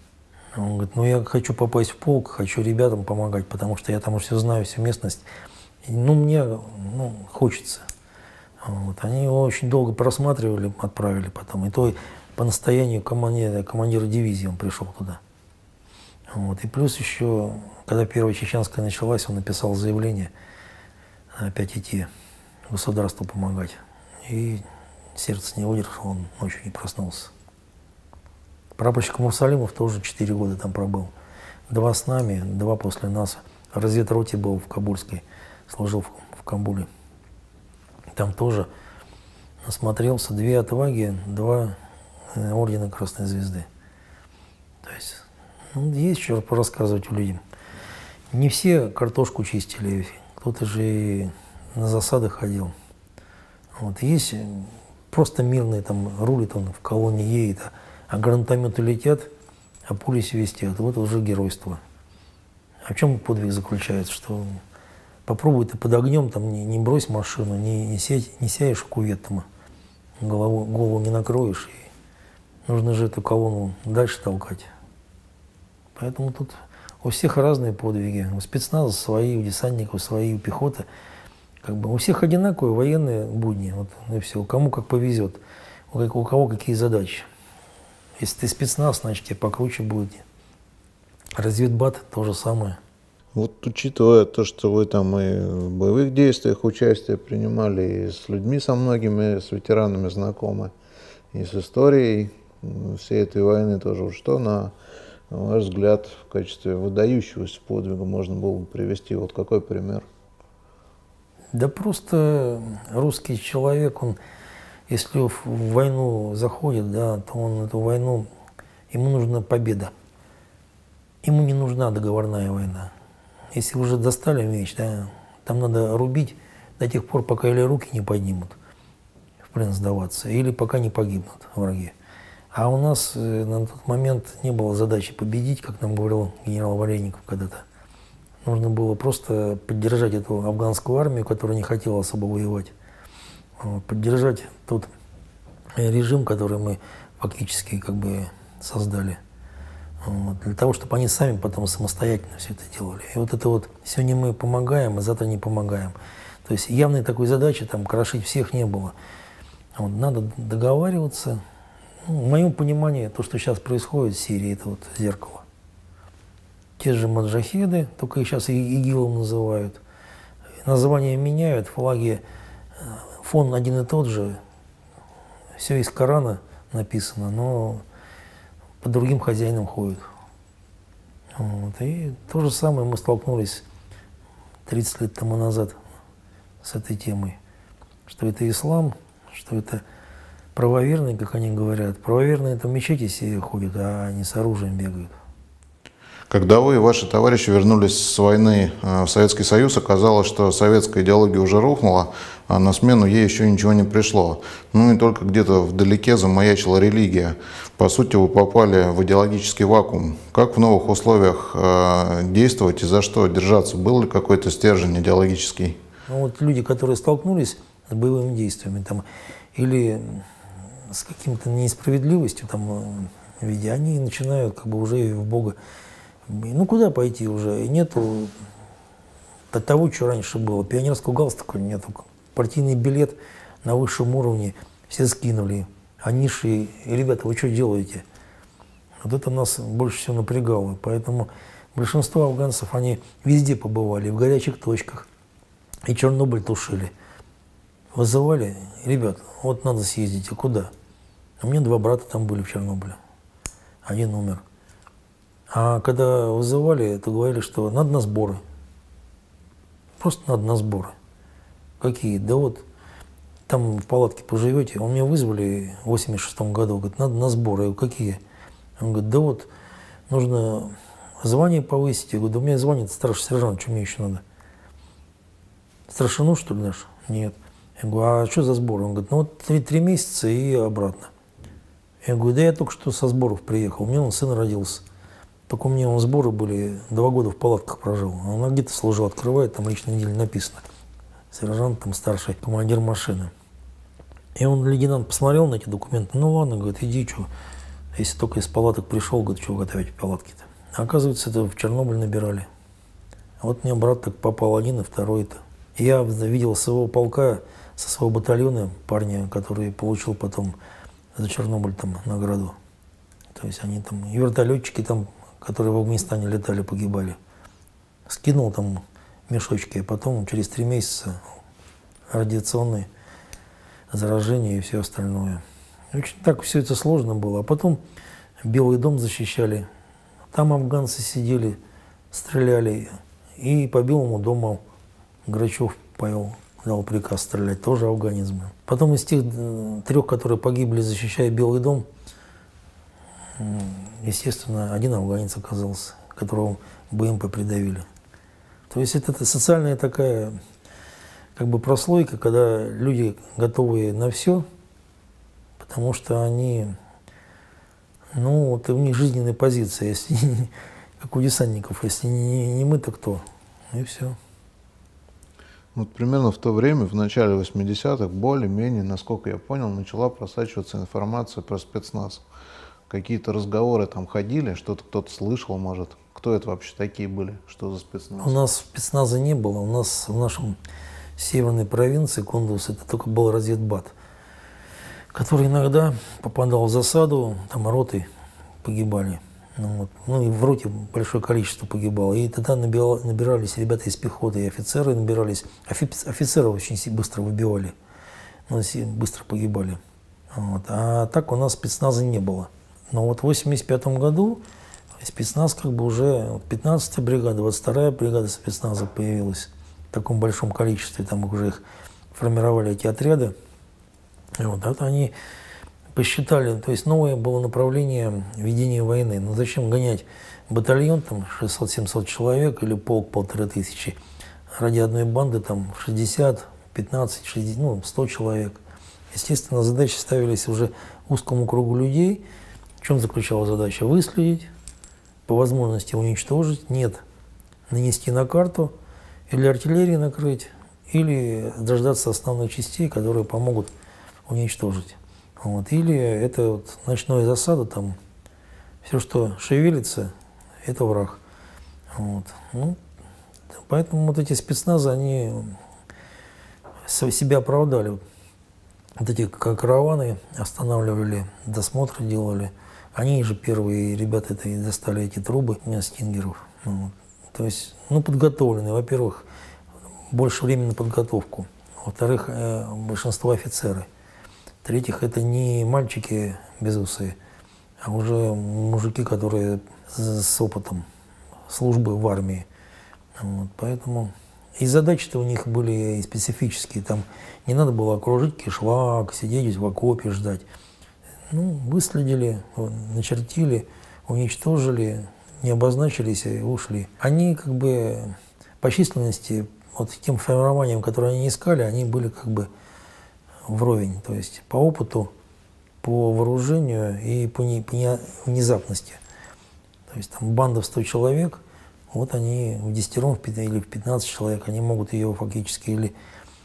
Он говорит, ну я хочу попасть в полк, хочу ребятам помогать, потому что я там уже все знаю, всю местность. Ну, мне ну, хочется. Вот. Они его очень долго просматривали, отправили потом. И то по настоянию командира, командира дивизии он пришел туда. Вот. И плюс еще, когда Первая Чеченская началась, он написал заявление опять идти государству помогать. И сердце не выдержало, он ночью не проснулся. Прапорщик Мурсалимов тоже четыре года там пробыл. Два с нами, два после нас. В разведроте был в Кабульской, служил в, в Кабуле. Там тоже насмотрелся, две отваги, два э, ордена Красной Звезды. То есть, ну, есть что порассказывать людям. Не все картошку чистили, кто-то же и на засады ходил. Вот, есть просто мирные, там, рулит он в колонне, едет, а гранатометы летят, а пули свистят. Вот уже геройство. А в чем подвиг заключается? Что попробуй ты под огнем, там, не, не брось машину, не, не, сядь, не сядешь в кувет, там, голову, голову не накроешь. И нужно же эту колонну дальше толкать. Поэтому тут у всех разные подвиги. У спецназа свои, у десантников свои, у пехоты. Как бы у всех одинаковые военные будни. Вот, и все. Кому как повезет, у, у кого какие задачи. Если ты спецназ, значит тебе покруче будет. Разведбат то же самое. Вот учитывая то, что вы там и в боевых действиях участие принимали, и с людьми со многими, с ветеранами знакомы, и с историей всей этой войны тоже, что, на ваш взгляд, в качестве выдающегося подвига можно было бы привести? Вот какой пример? Да просто русский человек, он, если в войну заходит, да, то он эту войну, ему нужна победа. Ему не нужна договорная война. Если уже достали меч, да, там надо рубить до тех пор, пока или руки не поднимут, в плен сдаваться, или пока не погибнут враги. А у нас на тот момент не было задачи победить, как нам говорил генерал Вареников когда-то. Нужно было просто поддержать эту афганскую армию, которая не хотела особо воевать, поддержать тот режим, который мы фактически как бы создали. Вот, для того, чтобы они сами потом самостоятельно все это делали. И вот это вот, сегодня мы помогаем, а завтра не помогаем. То есть явной такой задачи там крошить всех не было. Вот, надо договариваться. Ну, в моем понимании, то, что сейчас происходит в Сирии, это вот зеркало. Те же маджахеды, только их сейчас ИГИЛом называют. Названия меняют, флаги, фон один и тот же. Все из Корана написано, но по другим хозяинам ходят. Вот. И то же самое мы столкнулись тридцать лет тому назад с этой темой. Что это ислам, что это правоверные, как они говорят. Правоверные это в мечети все ходят, а не с оружием бегают. Когда вы и ваши товарищи вернулись с войны в Советский Союз, оказалось, что советская идеология уже рухнула, а на смену ей еще ничего не пришло. Ну и только где-то вдалеке замаячила религия. По сути, вы попали в идеологический вакуум. Как в новых условиях действовать и за что держаться? Был ли какой-то стержень идеологический? Ну, вот люди, которые столкнулись с боевыми действиями там, или с каким-то несправедливостью там, в виде, они начинают как бы уже в Бога. Ну, куда пойти уже? Нету того, что раньше было. Пионерского галстука нету. Партийный билет на высшем уровне все скинули. А низшие, ребята, вы что делаете? Вот это нас больше всего напрягало. Поэтому большинство афганцев, они везде побывали, в горячих точках. И Чернобыль тушили. Вызывали, ребят, вот надо съездить, а куда? У меня два брата там были в Чернобыле. Один умер. А когда вызывали, то говорили, что надо на сборы. Просто надо на сборы. Какие? Да вот, там в палатке поживете. Он меня вызвали в восемьдесят шестом году. Говорит, надо на сборы. Я говорю, какие? Он говорит, да вот, нужно звание повысить. Я говорю, да у меня звание старший сержант, что мне еще надо? Старшину, что ли, наш? Нет. Я говорю, а что за сборы? Он говорит, ну вот три, три месяца и обратно. Я говорю, да я только что со сборов приехал. У меня он сын родился. Только у меня он сборы были, два года в палатках прожил. Он где-то служил, открывает, там личной неделе написано. Сержант, там старший, командир машины. И он, лейтенант, посмотрел на эти документы. Ну ладно, говорит, иди, что. Если только из палаток пришел, говорит, что готовить палатки-то. А оказывается, это в Чернобыль набирали. А вот у меня брат так попал один, и второй-то. Я видел своего полка, со своего батальона, парня, который получил потом за Чернобыль там награду. То есть они там, и вертолетчики там, которые в Афганистане летали, погибали. Скинул там мешочки, а потом через три месяца радиационные заражения и все остальное. Очень так все это сложно было. А потом Белый дом защищали. Там афганцы сидели, стреляли. И по Белому дому Грачев Павел дал приказ стрелять, тоже афганец был. Потом из тех трех, которые погибли, защищая Белый дом, естественно, один афганец оказался, которого БМП придавили. То есть это, это социальная такая как бы прослойка, когда люди готовы на все, потому что они, ну, вот у них жизненная позиция, если как у десантников, если не, не мы, то кто? И все. Вот примерно в то время, в начале восьмидесятых, более-менее, насколько я понял, начала просачиваться информация про спецназ. Какие-то разговоры там ходили, что-то кто-то слышал, может. Кто это вообще такие были? Что за спецназ? У нас спецназа не было. У нас в нашем северной провинции Кундуз это только был разведбат, который иногда попадал в засаду, там роты погибали. Ну, вот. Ну и в роте большое количество погибало. И тогда набирались ребята из пехоты, и офицеры набирались. Офицеры очень быстро выбивали, ну, быстро погибали. Вот. А так у нас спецназа не было. Но вот в восемьдесят пятом году спецназ как бы уже пятнадцатая бригада, двадцать вторая бригада спецназа появилась в таком большом количестве. Там уже их формировали эти отряды. И вот это они посчитали, то есть новое было направление ведения войны. Ну зачем гонять батальон, там шестьсот-семьсот человек или полк полторы тысячи, ради одной банды там шестьдесят, пятнадцать, шестьдесят, ну сто человек. Естественно, задачи ставились уже узкому кругу людей. В чем заключалась задача? Выследить, по возможности уничтожить, нет, нанести на карту, или артиллерии накрыть, или дождаться основных частей, которые помогут уничтожить. Вот. Или это вот ночная засада, там все, что шевелится, это враг. Вот. Ну, поэтому вот эти спецназы, они себя оправдали. Вот эти караваны останавливали, досмотры делали. Они же первые ребята это и достали эти трубы стингеров. Вот. То есть, ну, подготовленные. Во-первых, больше времени на подготовку. Во-вторых, большинство офицеры. В-третьих, это не мальчики безусые, а уже мужики, которые с опытом службы в армии. Вот, поэтому и задачи-то у них были и специфические. Там не надо было окружить кишлак, сидеть в окопе, ждать. Ну, выследили, начертили, уничтожили, не обозначились и ушли. Они как бы по численности, вот тем формированием, которое они искали, они были как бы вровень, то есть по опыту, по вооружению и по, не, по не, внезапности. То есть там банда в сто человек, вот они в десятером или в пятнадцать человек, они могут ее фактически или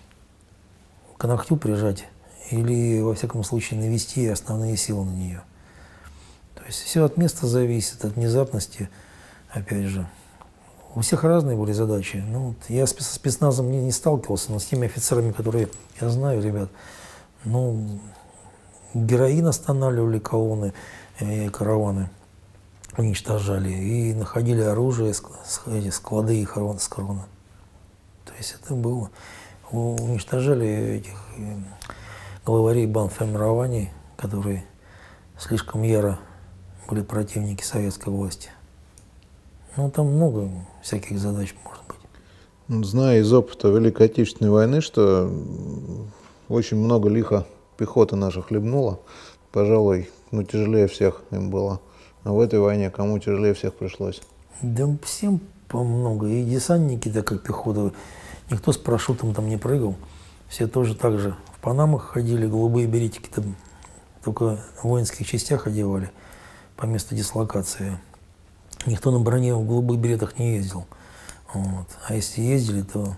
к ногтю прижать, или во всяком случае навести основные силы на нее. То есть все от места зависит, от внезапности, опять же. У всех разные были задачи. Ну, вот я с спецназом не, не сталкивался, но с теми офицерами, которые я знаю, ребят, ну, героин останавливали колонны, э, караваны, уничтожали и находили оружие, склады их с корона. То есть это было. Уничтожали этих э, главарей бандформирований, которые слишком яро были противники советской власти. Ну, там много всяких задач может быть. Зная из опыта Великой Отечественной войны, что очень много лиха пехоты наша хлебнула, пожалуй, ну, тяжелее всех им было. А в этой войне кому тяжелее всех пришлось? Да всем по много. И десантники, так как пехота, никто с парашютом там не прыгал. Все тоже так же в панамах ходили, голубые беретики там только в воинских частях одевали по месту дислокации. Никто на броне в голубых беретах не ездил. Вот. А если ездили, то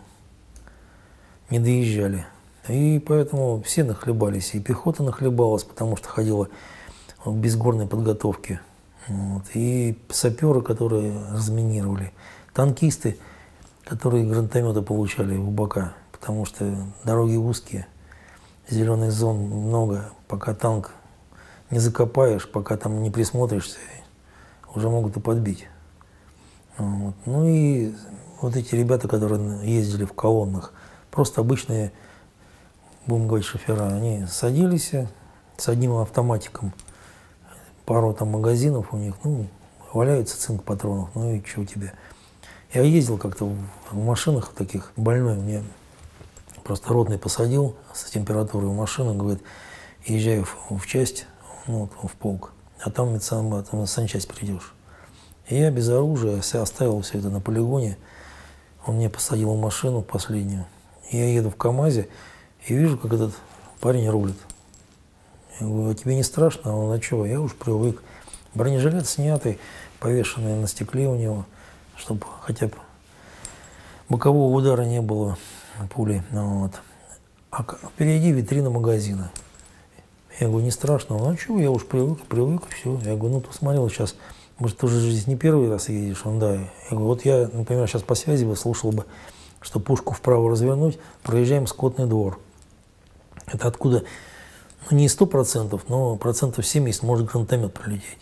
не доезжали. И поэтому все нахлебались. И пехота нахлебалась, потому что ходила без горной подготовки. Вот. И саперы, которые разминировали. Танкисты, которые гранатометы получали в бока потому что дороги узкие, зеленых зон много, пока танк не закопаешь, пока там не присмотришься, уже могут и подбить. Вот. Ну и вот эти ребята, которые ездили в колоннах, просто обычные, будем говорить, шофера, они садились с одним автоматиком, пару там магазинов у них, ну, валяются цинк патронов, ну и что у тебя. Я ездил как-то в, в машинах таких, больной, мне просто ротный посадил с температурой в машину, говорит, езжай в, в часть, ну, в полк, а там в сан, санчасть придешь. И я без оружия оставил все это на полигоне, он меня посадил в машину последнюю, и я еду в КамАЗе и вижу, как этот парень рулит. Я говорю, а тебе не страшно? А он, а что? Я уж привык. Бронежилет снятый, повешенный на стекле у него, чтобы хотя бы бокового удара не было пули. Ну, вот. А впереди витрина магазина. Я говорю, не страшно? Он, а что? Я уж привык, привык, и все. Я говорю, ну, посмотрел сейчас, может, ты уже здесь не первый раз едешь? Он, да. Я говорю, вот я, например, сейчас по связи бы слушал бы, что пушку вправо развернуть, проезжаем скотный двор. Это откуда, ну, не сто процентов, но процентов семьдесят может гранатомет пролететь.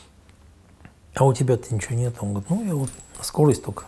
А у тебя-то ничего нет. Он говорит, ну, я вот на скорость только.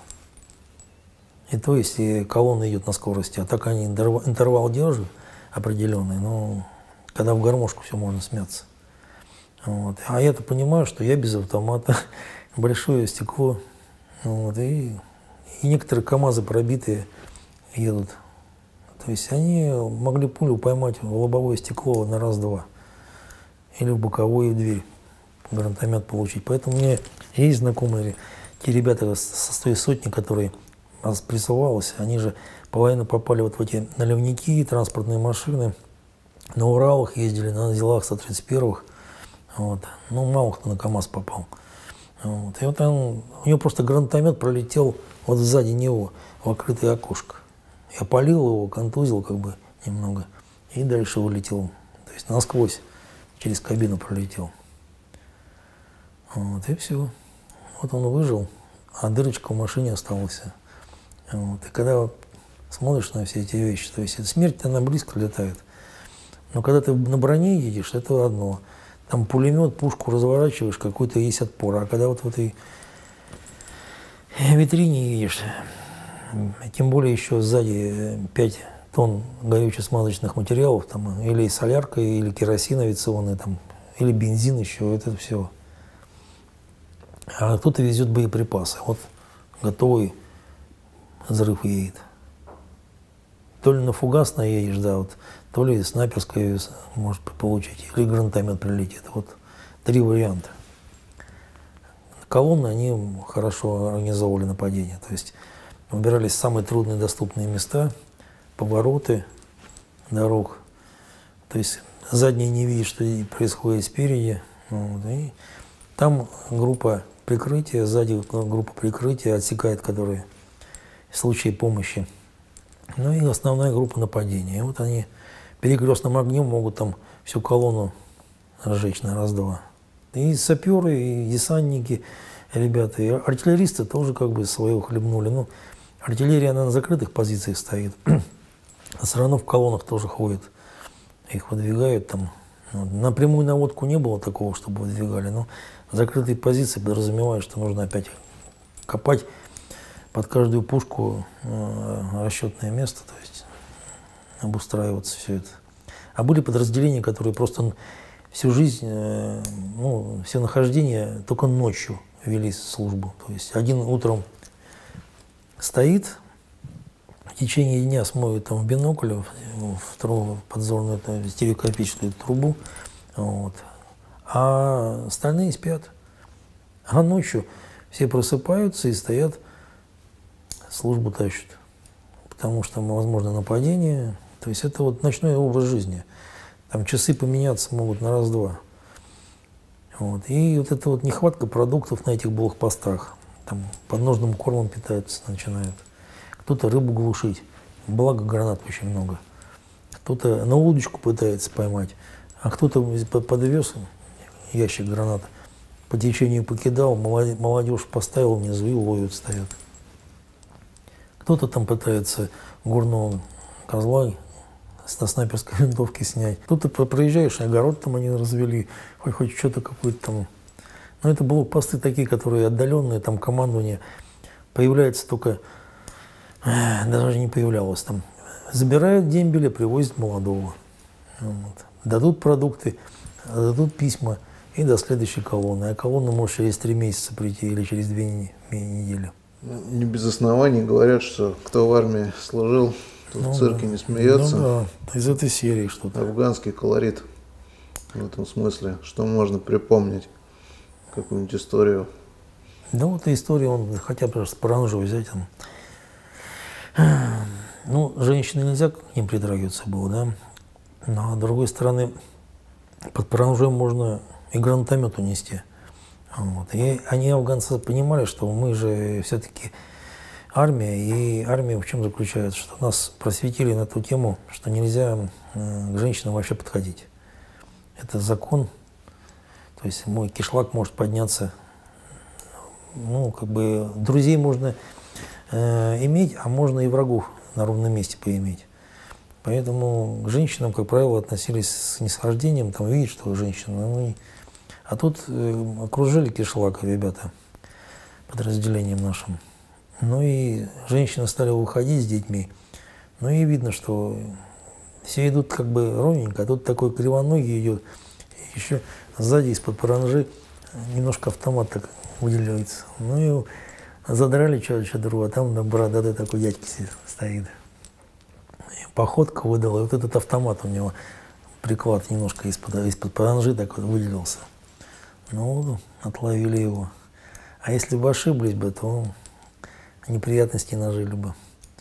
И то, если колонна идет на скорости, а так они интервал держат определенный, но когда в гармошку все можно смяться. Вот. А я-то понимаю, что я без автомата, большое стекло, вот, и, и некоторые КамАЗы пробитые едут. То есть они могли пулю поймать в лобовое стекло на раз-два или в боковую дверь, гранатомет получить. Поэтому у меня есть знакомые, те ребята со той сотни, которые прессовалась, они же половину попали вот в эти наливники, транспортные машины, на Уралах ездили, на Зилах сто тридцать первых, вот. Ну, мало кто на КамАЗ попал. Вот. И вот он, у него просто гранатомет пролетел вот сзади него в открытое окошко. Я полил его, контузил как бы немного, и дальше улетел, то есть насквозь через кабину пролетел. Вот, и все. Вот он выжил, а дырочка в машине осталась. Вот. И когда вот смотришь на все эти вещи, то есть смерть, она близко летает. Но когда ты на броне едешь, это одно. Там пулемет, пушку разворачиваешь, какой-то есть отпор. А когда вот в этой витрине едешь, тем более еще сзади пять тонн горюче-смазочных материалов, там, или солярка, или керосин авиационный, там, или бензин еще, это все. А кто-то везет боеприпасы. Вот готовый взрыв едет. То ли на фугас наедешь, да, вот, то ли снайперское может получить, или гранатомет прилетит. Вот три варианта. Колонны, они хорошо организовывали нападение. То есть выбирались самые трудные доступные места, повороты дорог. То есть задние не видят, что происходит спереди. Вот, и там группа прикрытия, сзади группа прикрытия отсекает, которые в случае помощи. Ну и основная группа нападения. И вот они перекрестным огнем могут там всю колонну сжечь на раз-два. И саперы, и десантники, ребята, и артиллеристы тоже как бы свое хлебнули. Ну, артиллерия она на закрытых позициях стоит, а все равно в колоннах тоже ходят. Их выдвигают там. Вот. На прямую наводку не было такого, чтобы выдвигали, но закрытые позиции подразумевают, что нужно опять копать под каждую пушку э, расчетное место, то есть обустраиваться все это. А были подразделения, которые просто всю жизнь, э, ну, все нахождение только ночью вели службу. То есть один утром стоит, в течение дня смотрит там в бинокль, в трубу, подзорную стереокопическую трубу, вот, а остальные спят. А ночью все просыпаются и стоят, службу тащат, потому что, возможно, нападение. То есть это вот ночной образ жизни. Там часы поменяться могут на раз-два. Вот. И вот эта вот нехватка продуктов на этих блокпостах. Там подножным кормом питаются, начинают. Кто-то рыбу глушить, благо гранат очень много. Кто-то на удочку пытается поймать, а кто-то подвез ящик гранат, по течению покидал, молодежь поставил внизу и ловят, стоят. Кто-то там пытается горного козла на снайперской винтовке снять. Тут ты проезжаешь, огород там они развели, хоть, хоть что-то какое-то там. Но это блокпосты такие, которые отдаленные, там командование появляется только, даже не появлялось там. Забирают дембеля, привозят молодого. Вот. Дадут продукты, дадут письма и до следующей колонны. А колонна может через три месяца прийти или через две недели. Не без оснований говорят, что кто в армии служил, тот ну, в цирке да. не смеется. Ну да, из этой серии что-то. Афганский колорит в этом смысле. Что можно припомнить? Какую-нибудь историю? Да вот и историю, он хотя бы с паранжой взять. Там. Ну, женщины нельзя к ним притрагиваться было, да. Но, с другой стороны, под паранжой можно и гранатомет унести. Вот. И они, афганцы, понимали, что мы же все-таки армия, и армия в чем заключается, что нас просветили на ту тему, что нельзя к женщинам вообще подходить. Это закон. То есть мой кишлак может подняться. Ну, как бы друзей можно э, иметь, а можно и врагов на ровном месте поиметь. Поэтому к женщинам, как правило, относились с снисхождением, там видят, что женщина. Ну, а тут э, окружили кишлак ребята подразделением нашим. Ну и женщины стали выходить с детьми. Ну и видно, что все идут как бы ровненько, а тут такой кривоногий идет. Еще сзади из-под паранжи немножко автомат так выделяется. Ну и задрали чадру, а там на бородатый такой дядька стоит. И походка выдала, и вот этот автомат у него, приклад немножко из-под из-под паранжи такой выделился. Ну, отловили его. А если бы ошиблись бы, то неприятности нажили бы.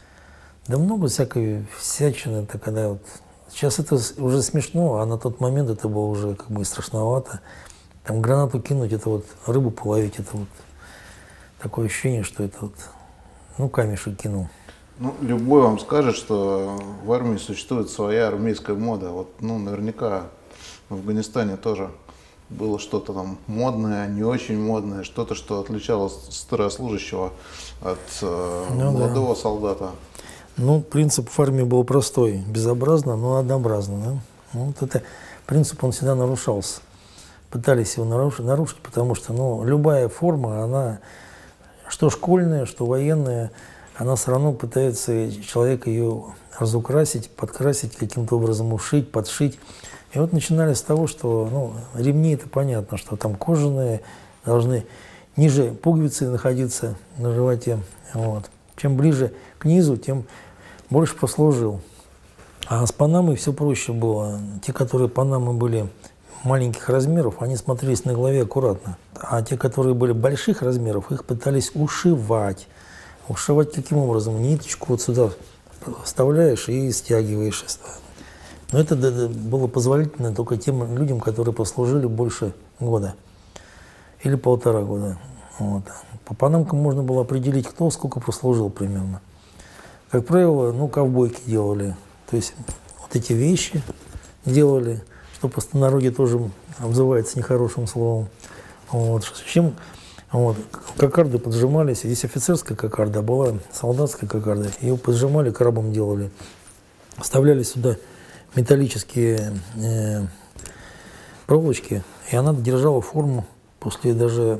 Да много всякой всячины, это когда вот. Сейчас это уже смешно, а на тот момент это было уже как бы страшновато. Там гранату кинуть, это вот рыбу половить, это вот такое ощущение, что это вот, ну, камешек кинул. Ну, любой вам скажет, что в армии существует своя армейская мода. Вот, ну, наверняка в Афганистане тоже было что-то там модное, не очень модное, что-то, что отличало старослужащего от э, ну, молодого да. солдата. Ну, принцип в армии был простой, безобразно, но однообразно. Да? Ну, вот это принцип, он всегда нарушался. Пытались его нарушить, нарушить, потому что ну, любая форма, она, что школьная, что военная, она все равно пытается человека ее разукрасить, подкрасить, каким-то образом ушить, подшить. И вот начинали с того, что ну, ремни, это понятно, что там кожаные, должны ниже пуговицы находиться на животе. Вот. Чем ближе к низу, тем больше послужил. А с панамой все проще было. Те, которые панамы были маленьких размеров, они смотрелись на голове аккуратно. А те, которые были больших размеров, их пытались ушивать. Ушивать каким образом? Ниточку вот сюда вставляешь и стягиваешь. Но это было позволительно только тем людям, которые послужили больше года или полтора года. Вот. По панамкам можно было определить, кто сколько прослужил примерно. Как правило, ну, ковбойки делали. То есть вот эти вещи делали, что по простонародье тоже обзывается нехорошим словом. Вот. Чем вот, кокарды поджимались. Здесь офицерская кокарда, а была солдатская кокарда. Ее поджимали, крабом делали. Вставляли сюда металлические э, проволочки, и она держала форму после даже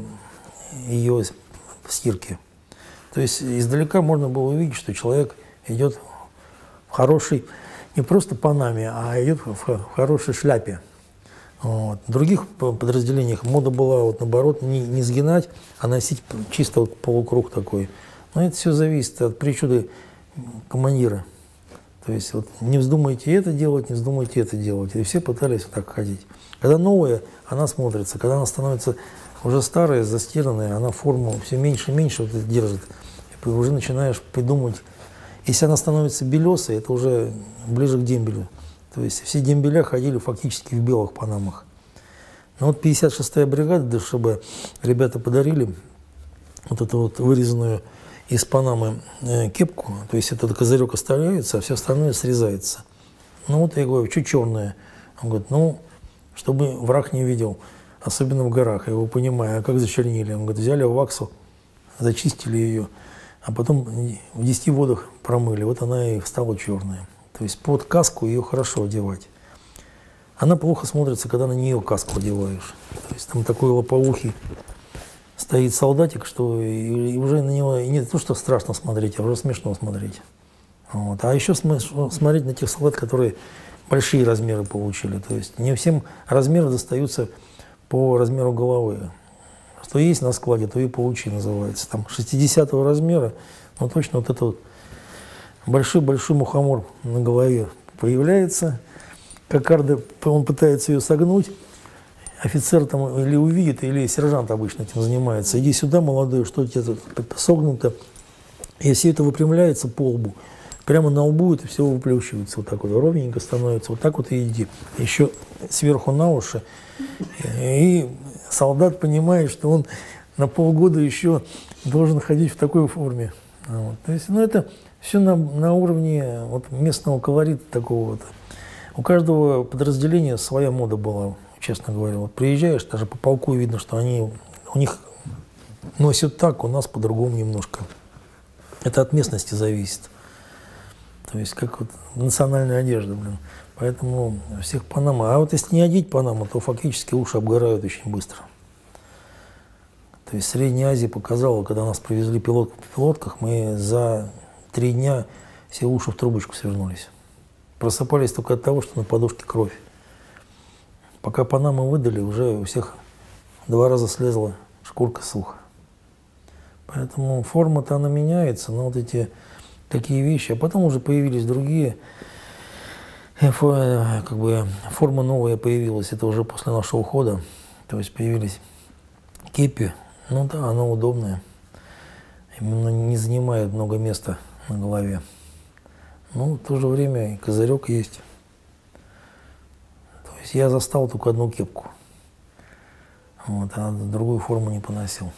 ее стирки. То есть издалека можно было увидеть, что человек идет в хорошей, не просто панаме, а идет в хорошей шляпе. Вот. В других подразделениях мода была, вот, наоборот, не, не сгинать, а носить чисто вот полукруг такой. Но это все зависит от причуды командира. То есть вот, не вздумайте это делать, не вздумайте это делать. И все пытались вот так ходить. Когда новая, она смотрится. Когда она становится уже старая, застиранная, она форму все меньше и меньше вот это держит. И уже начинаешь придумывать. Если она становится белесой, это уже ближе к дембелю. То есть все дембеля ходили фактически в белых панамах. Но вот пятьдесят шестая бригада ДШБ ребята подарили вот эту вот вырезанную из панамы э, кепку. То есть этот козырек оставляется, а все остальное срезается. Ну вот я говорю, что черное? Он говорит, ну, чтобы враг не видел, особенно в горах. Я его понимаю, а как зачернили? Он говорит, взяли ваксу, зачистили ее, а потом в десяти водах промыли. Вот она и стала черная. То есть под каску ее хорошо одевать. Она плохо смотрится, когда на нее каску одеваешь. То есть там такой лопоухий стоит солдатик, что и, и уже на него и не то, что страшно смотреть, а уже смешно смотреть. Вот. А еще смотреть на тех солдат, которые большие размеры получили. То есть не всем размеры достаются по размеру головы. Что есть на складе, то и получи называется. Там шестидесятого размера, но точно вот этот вот большой-большой мухомор на голове появляется. Кокарда, он пытается ее согнуть. Офицер там или увидит, или сержант обычно этим занимается. Иди сюда, молодой, что у тебя тут согнуто. И все это выпрямляется по лбу. Прямо на лбу это все выплющивается. Вот так вот ровненько становится. Вот так вот и иди. Еще сверху на уши. И солдат понимает, что он на полгода еще должен ходить в такой форме. Вот. То есть, ну, это все на, на уровне вот местного колорита такого вот. У каждого подразделения своя мода была, честно говоря. Вот приезжаешь, даже по полку видно, что они, у них носят так, у нас по-другому немножко. Это от местности зависит. То есть как вот национальная одежда, блин. Поэтому всех Панама. А вот если не одеть Панаму, то фактически уши обгорают очень быстро. То есть Средняя Азия показала, когда нас привезли пилот, в пилотках, мы за три дня все уши в трубочку свернулись. Просыпались только от того, что на подушке кровь. Пока Панаму выдали, уже у всех два раза слезла шкурка с уха. Поэтому форма-то она меняется, но вот эти такие вещи. А потом уже появились другие. Как бы форма новая появилась, это уже после нашего ухода. То есть появились кепи. Ну да, она удобная. Именно не занимает много места на голове. Но в то же время и козырек есть. То есть я застал только одну кепку. Вот, а другую форму не поносил.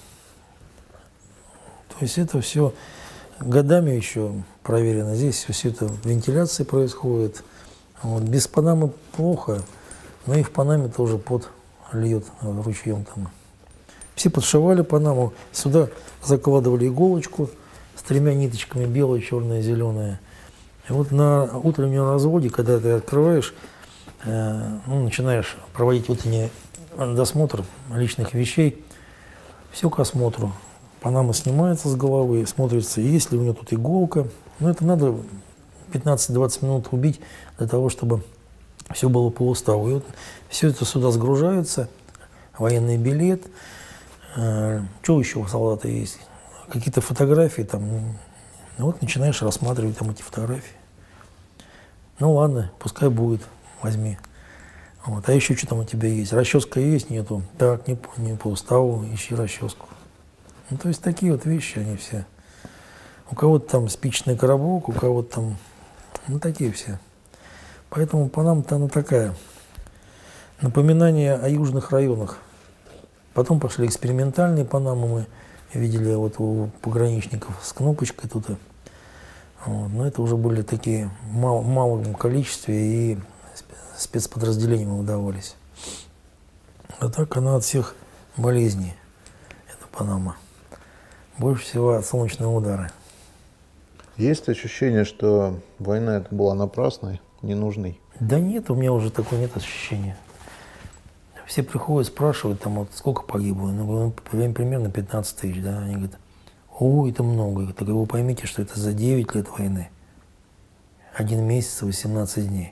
То есть это все годами еще проверено. Здесь все это в вентиляции происходит. Вот. Без Панамы плохо, но и в Панаме тоже пот льет ручьем там. Все подшивали Панаму, сюда закладывали иголочку с тремя ниточками, белая, черная, зеленая. И вот на утреннем разводе, когда ты открываешь, э, ну, начинаешь проводить утренний досмотр личных вещей, все к осмотру. Панама снимается с головы, смотрится, есть ли у нее тут иголка. Но это надо пятнадцать-двадцать минут убить для того, чтобы все было по уставу. И вот все это сюда сгружается, военный билет. Э, что еще у солдата есть? Какие-то фотографии там. Ну, вот начинаешь рассматривать там эти фотографии. Ну ладно, пускай будет, возьми. Вот. А еще что там у тебя есть? Расческа есть, нету? Так, не, не по уставу, ищи расческу. Ну, то есть такие вот вещи, они все. У кого-то там спичечный коробок, у кого-то там, ну, такие все. Поэтому Панама-то она такая. Напоминание о южных районах. Потом пошли экспериментальные Панамы, мы видели вот у пограничников с кнопочкой тут. Вот. Но это уже были такие в мал, малом количестве, и спецподразделениям выдавались. А так она от всех болезней, эта Панама. Больше всего от солнечного удара. Есть ощущение, что война эта была напрасной, ненужной? Да нет, у меня уже такого нет ощущения. Все приходят, спрашивают, там, вот, сколько погибло. Ну, примерно пятнадцать тысяч, да. Они говорят, о, это много. Так вы поймите, что это за девять лет войны. Один месяц, восемнадцать дней.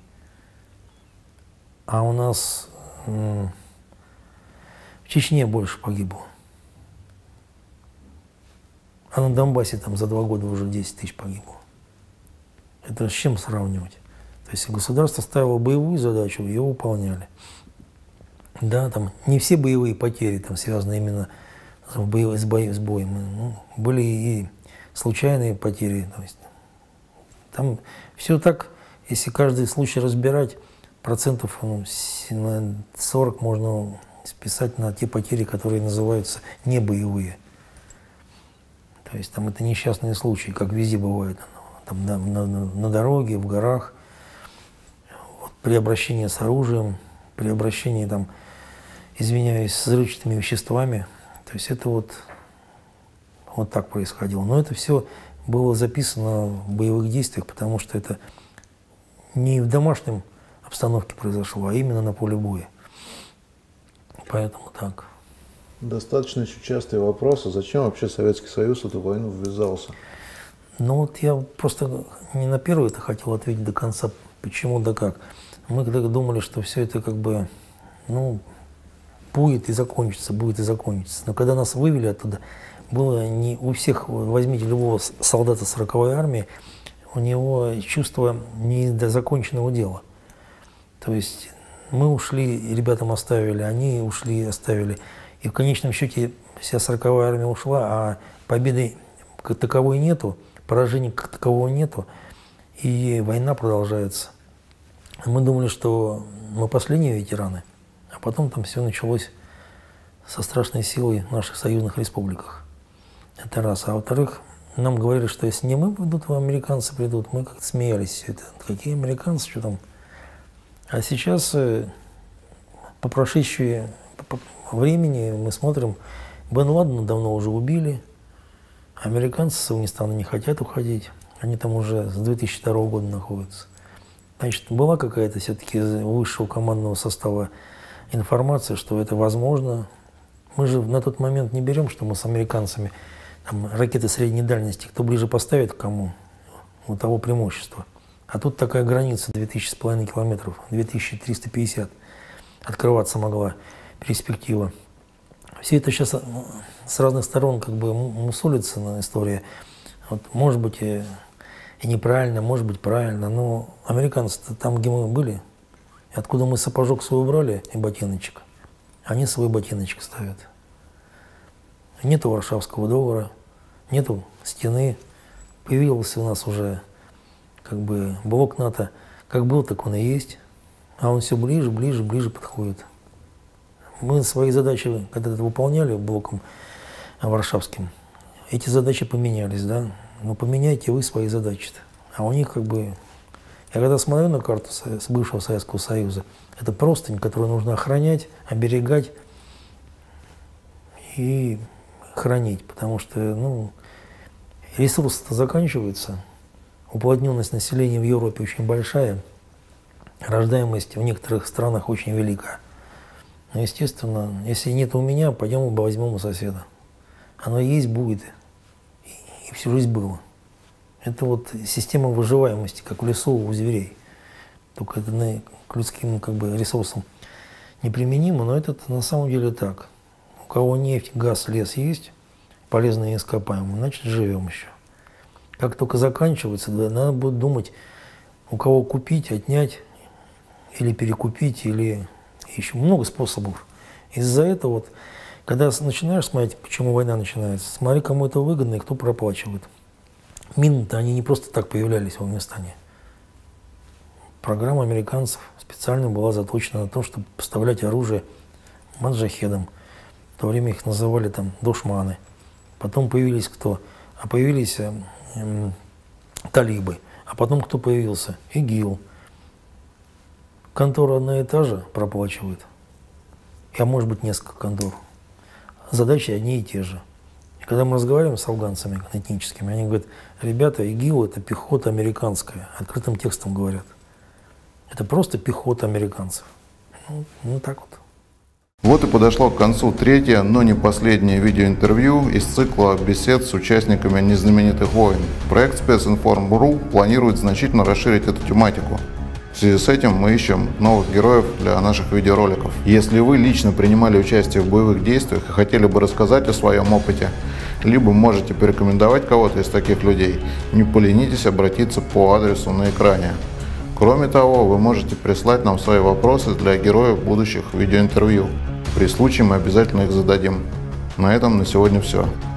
А у нас м- в Чечне больше погибло. А на Донбассе там за два года уже десять тысяч погибло. Это с чем сравнивать? То есть государство ставило боевую задачу, ее выполняли. Да, там не все боевые потери там связаны именно с, боев, с, боем, с боем. Ну, были и случайные потери. То есть, там все так, если каждый случай разбирать, процентов ну, сорок можно списать на те потери, которые называются не боевые. То есть там это несчастные случаи, как везде бывает. Там, на, на, на дороге, в горах, вот, при обращении с оружием, при обращении, там, извиняюсь, с взрывчатыми веществами. То есть это вот, вот так происходило. Но это все было записано в боевых действиях, потому что это не в домашнем обстановке произошло, а именно на поле боя. Поэтому так. Достаточно еще частые вопросы. Зачем вообще Советский Союз в эту войну ввязался? Ну вот я просто не на первый это хотел ответить до конца, почему да как. Мы когда думали, что все это как бы, ну, будет и закончится, будет и закончится. Но когда нас вывели оттуда, было не у всех, возьмите любого солдата сороковой армии, у него чувство не до законченного дела. То есть мы ушли, ребятам оставили, они ушли, оставили. И в конечном счете вся сороковая армия ушла, а победы как таковой нету, поражений как такового нету, и война продолжается. Мы думали, что мы последние ветераны, а потом там все началось со страшной силой в наших союзных республиках. Это раз. А во-вторых, нам говорили, что если не мы придут, то американцы придут. Мы как-то смеялись все это. Какие американцы, что там? А сейчас, по прошедшему времени, мы смотрим, Бен Ладена давно уже убили, американцы с Афганистана не хотят уходить. Они там уже с две тысячи второго года находятся. Значит, была какая-то все-таки из высшего командного состава информация, что это возможно. Мы же на тот момент не берем, что мы с американцами там, ракеты средней дальности, кто ближе поставит к кому, у того преимущество. А тут такая граница две тысячи с половиной километров, две тысячи триста пятьдесят открываться могла перспектива. Все это сейчас с разных сторон как бы мусолится на история. Вот, может быть и, и неправильно, может быть правильно, но американцы там, где мы были, откуда мы сапожок свой убрали и ботиночек, они свой ботиночек ставят. Нету Варшавского договора, нету стены. Появился у нас уже как бы блок НАТО. Как был, так он и есть. А он все ближе, ближе, ближе подходит. Мы свои задачи, когда это выполняли блоком варшавским, эти задачи поменялись, да. Но поменяйте вы свои задачи-то. А у них как бы... Я когда смотрю на карту с бывшего Советского Союза, это простынь, которую нужно охранять, оберегать и хранить, потому что, ну, ресурсы-то заканчиваются, уплотненность населения в Европе очень большая, рождаемость в некоторых странах очень велика. Но, естественно, если нет у меня, пойдем возьмем у соседа. Оно есть, будет, и, и всю жизнь было. Это вот система выживаемости, как в лесу у зверей. Только это на, к людским как бы, ресурсам неприменимо, но это на самом деле так. У кого нефть, газ, лес есть, полезные ископаемые, значит живем еще. Как только заканчивается, да, надо будет думать, у кого купить, отнять, или перекупить, или еще много способов. Из-за этого, вот, когда начинаешь смотреть, почему война начинается, смотри, кому это выгодно и кто проплачивает. Мины-то они не просто так появлялись в Афганистане. Программа американцев специально была заточена на то, чтобы поставлять оружие маджахедам. В то время их называли там душманы. Потом появились кто? А появились э, э, талибы. А потом кто появился? ИГИЛ. Контора одна и та же проплачивает. А может быть несколько контор. Задачи одни и те же. И когда мы разговариваем с афганцами этническими, они говорят, ребята, ИГИЛ это пехота американская. Открытым текстом говорят. Это просто пехота американцев. Ну, ну так вот. Вот и подошло к концу третье, но не последнее видеоинтервью из цикла бесед с участниками незнаменитых войн. Проект Специнформ точка ру планирует значительно расширить эту тематику. В связи с этим мы ищем новых героев для наших видеороликов. Если вы лично принимали участие в боевых действиях и хотели бы рассказать о своем опыте, либо можете порекомендовать кого-то из таких людей, не поленитесь обратиться по адресу на экране. Кроме того, вы можете прислать нам свои вопросы для героев будущих видеоинтервью. При случае мы обязательно их зададим. На этом на сегодня все.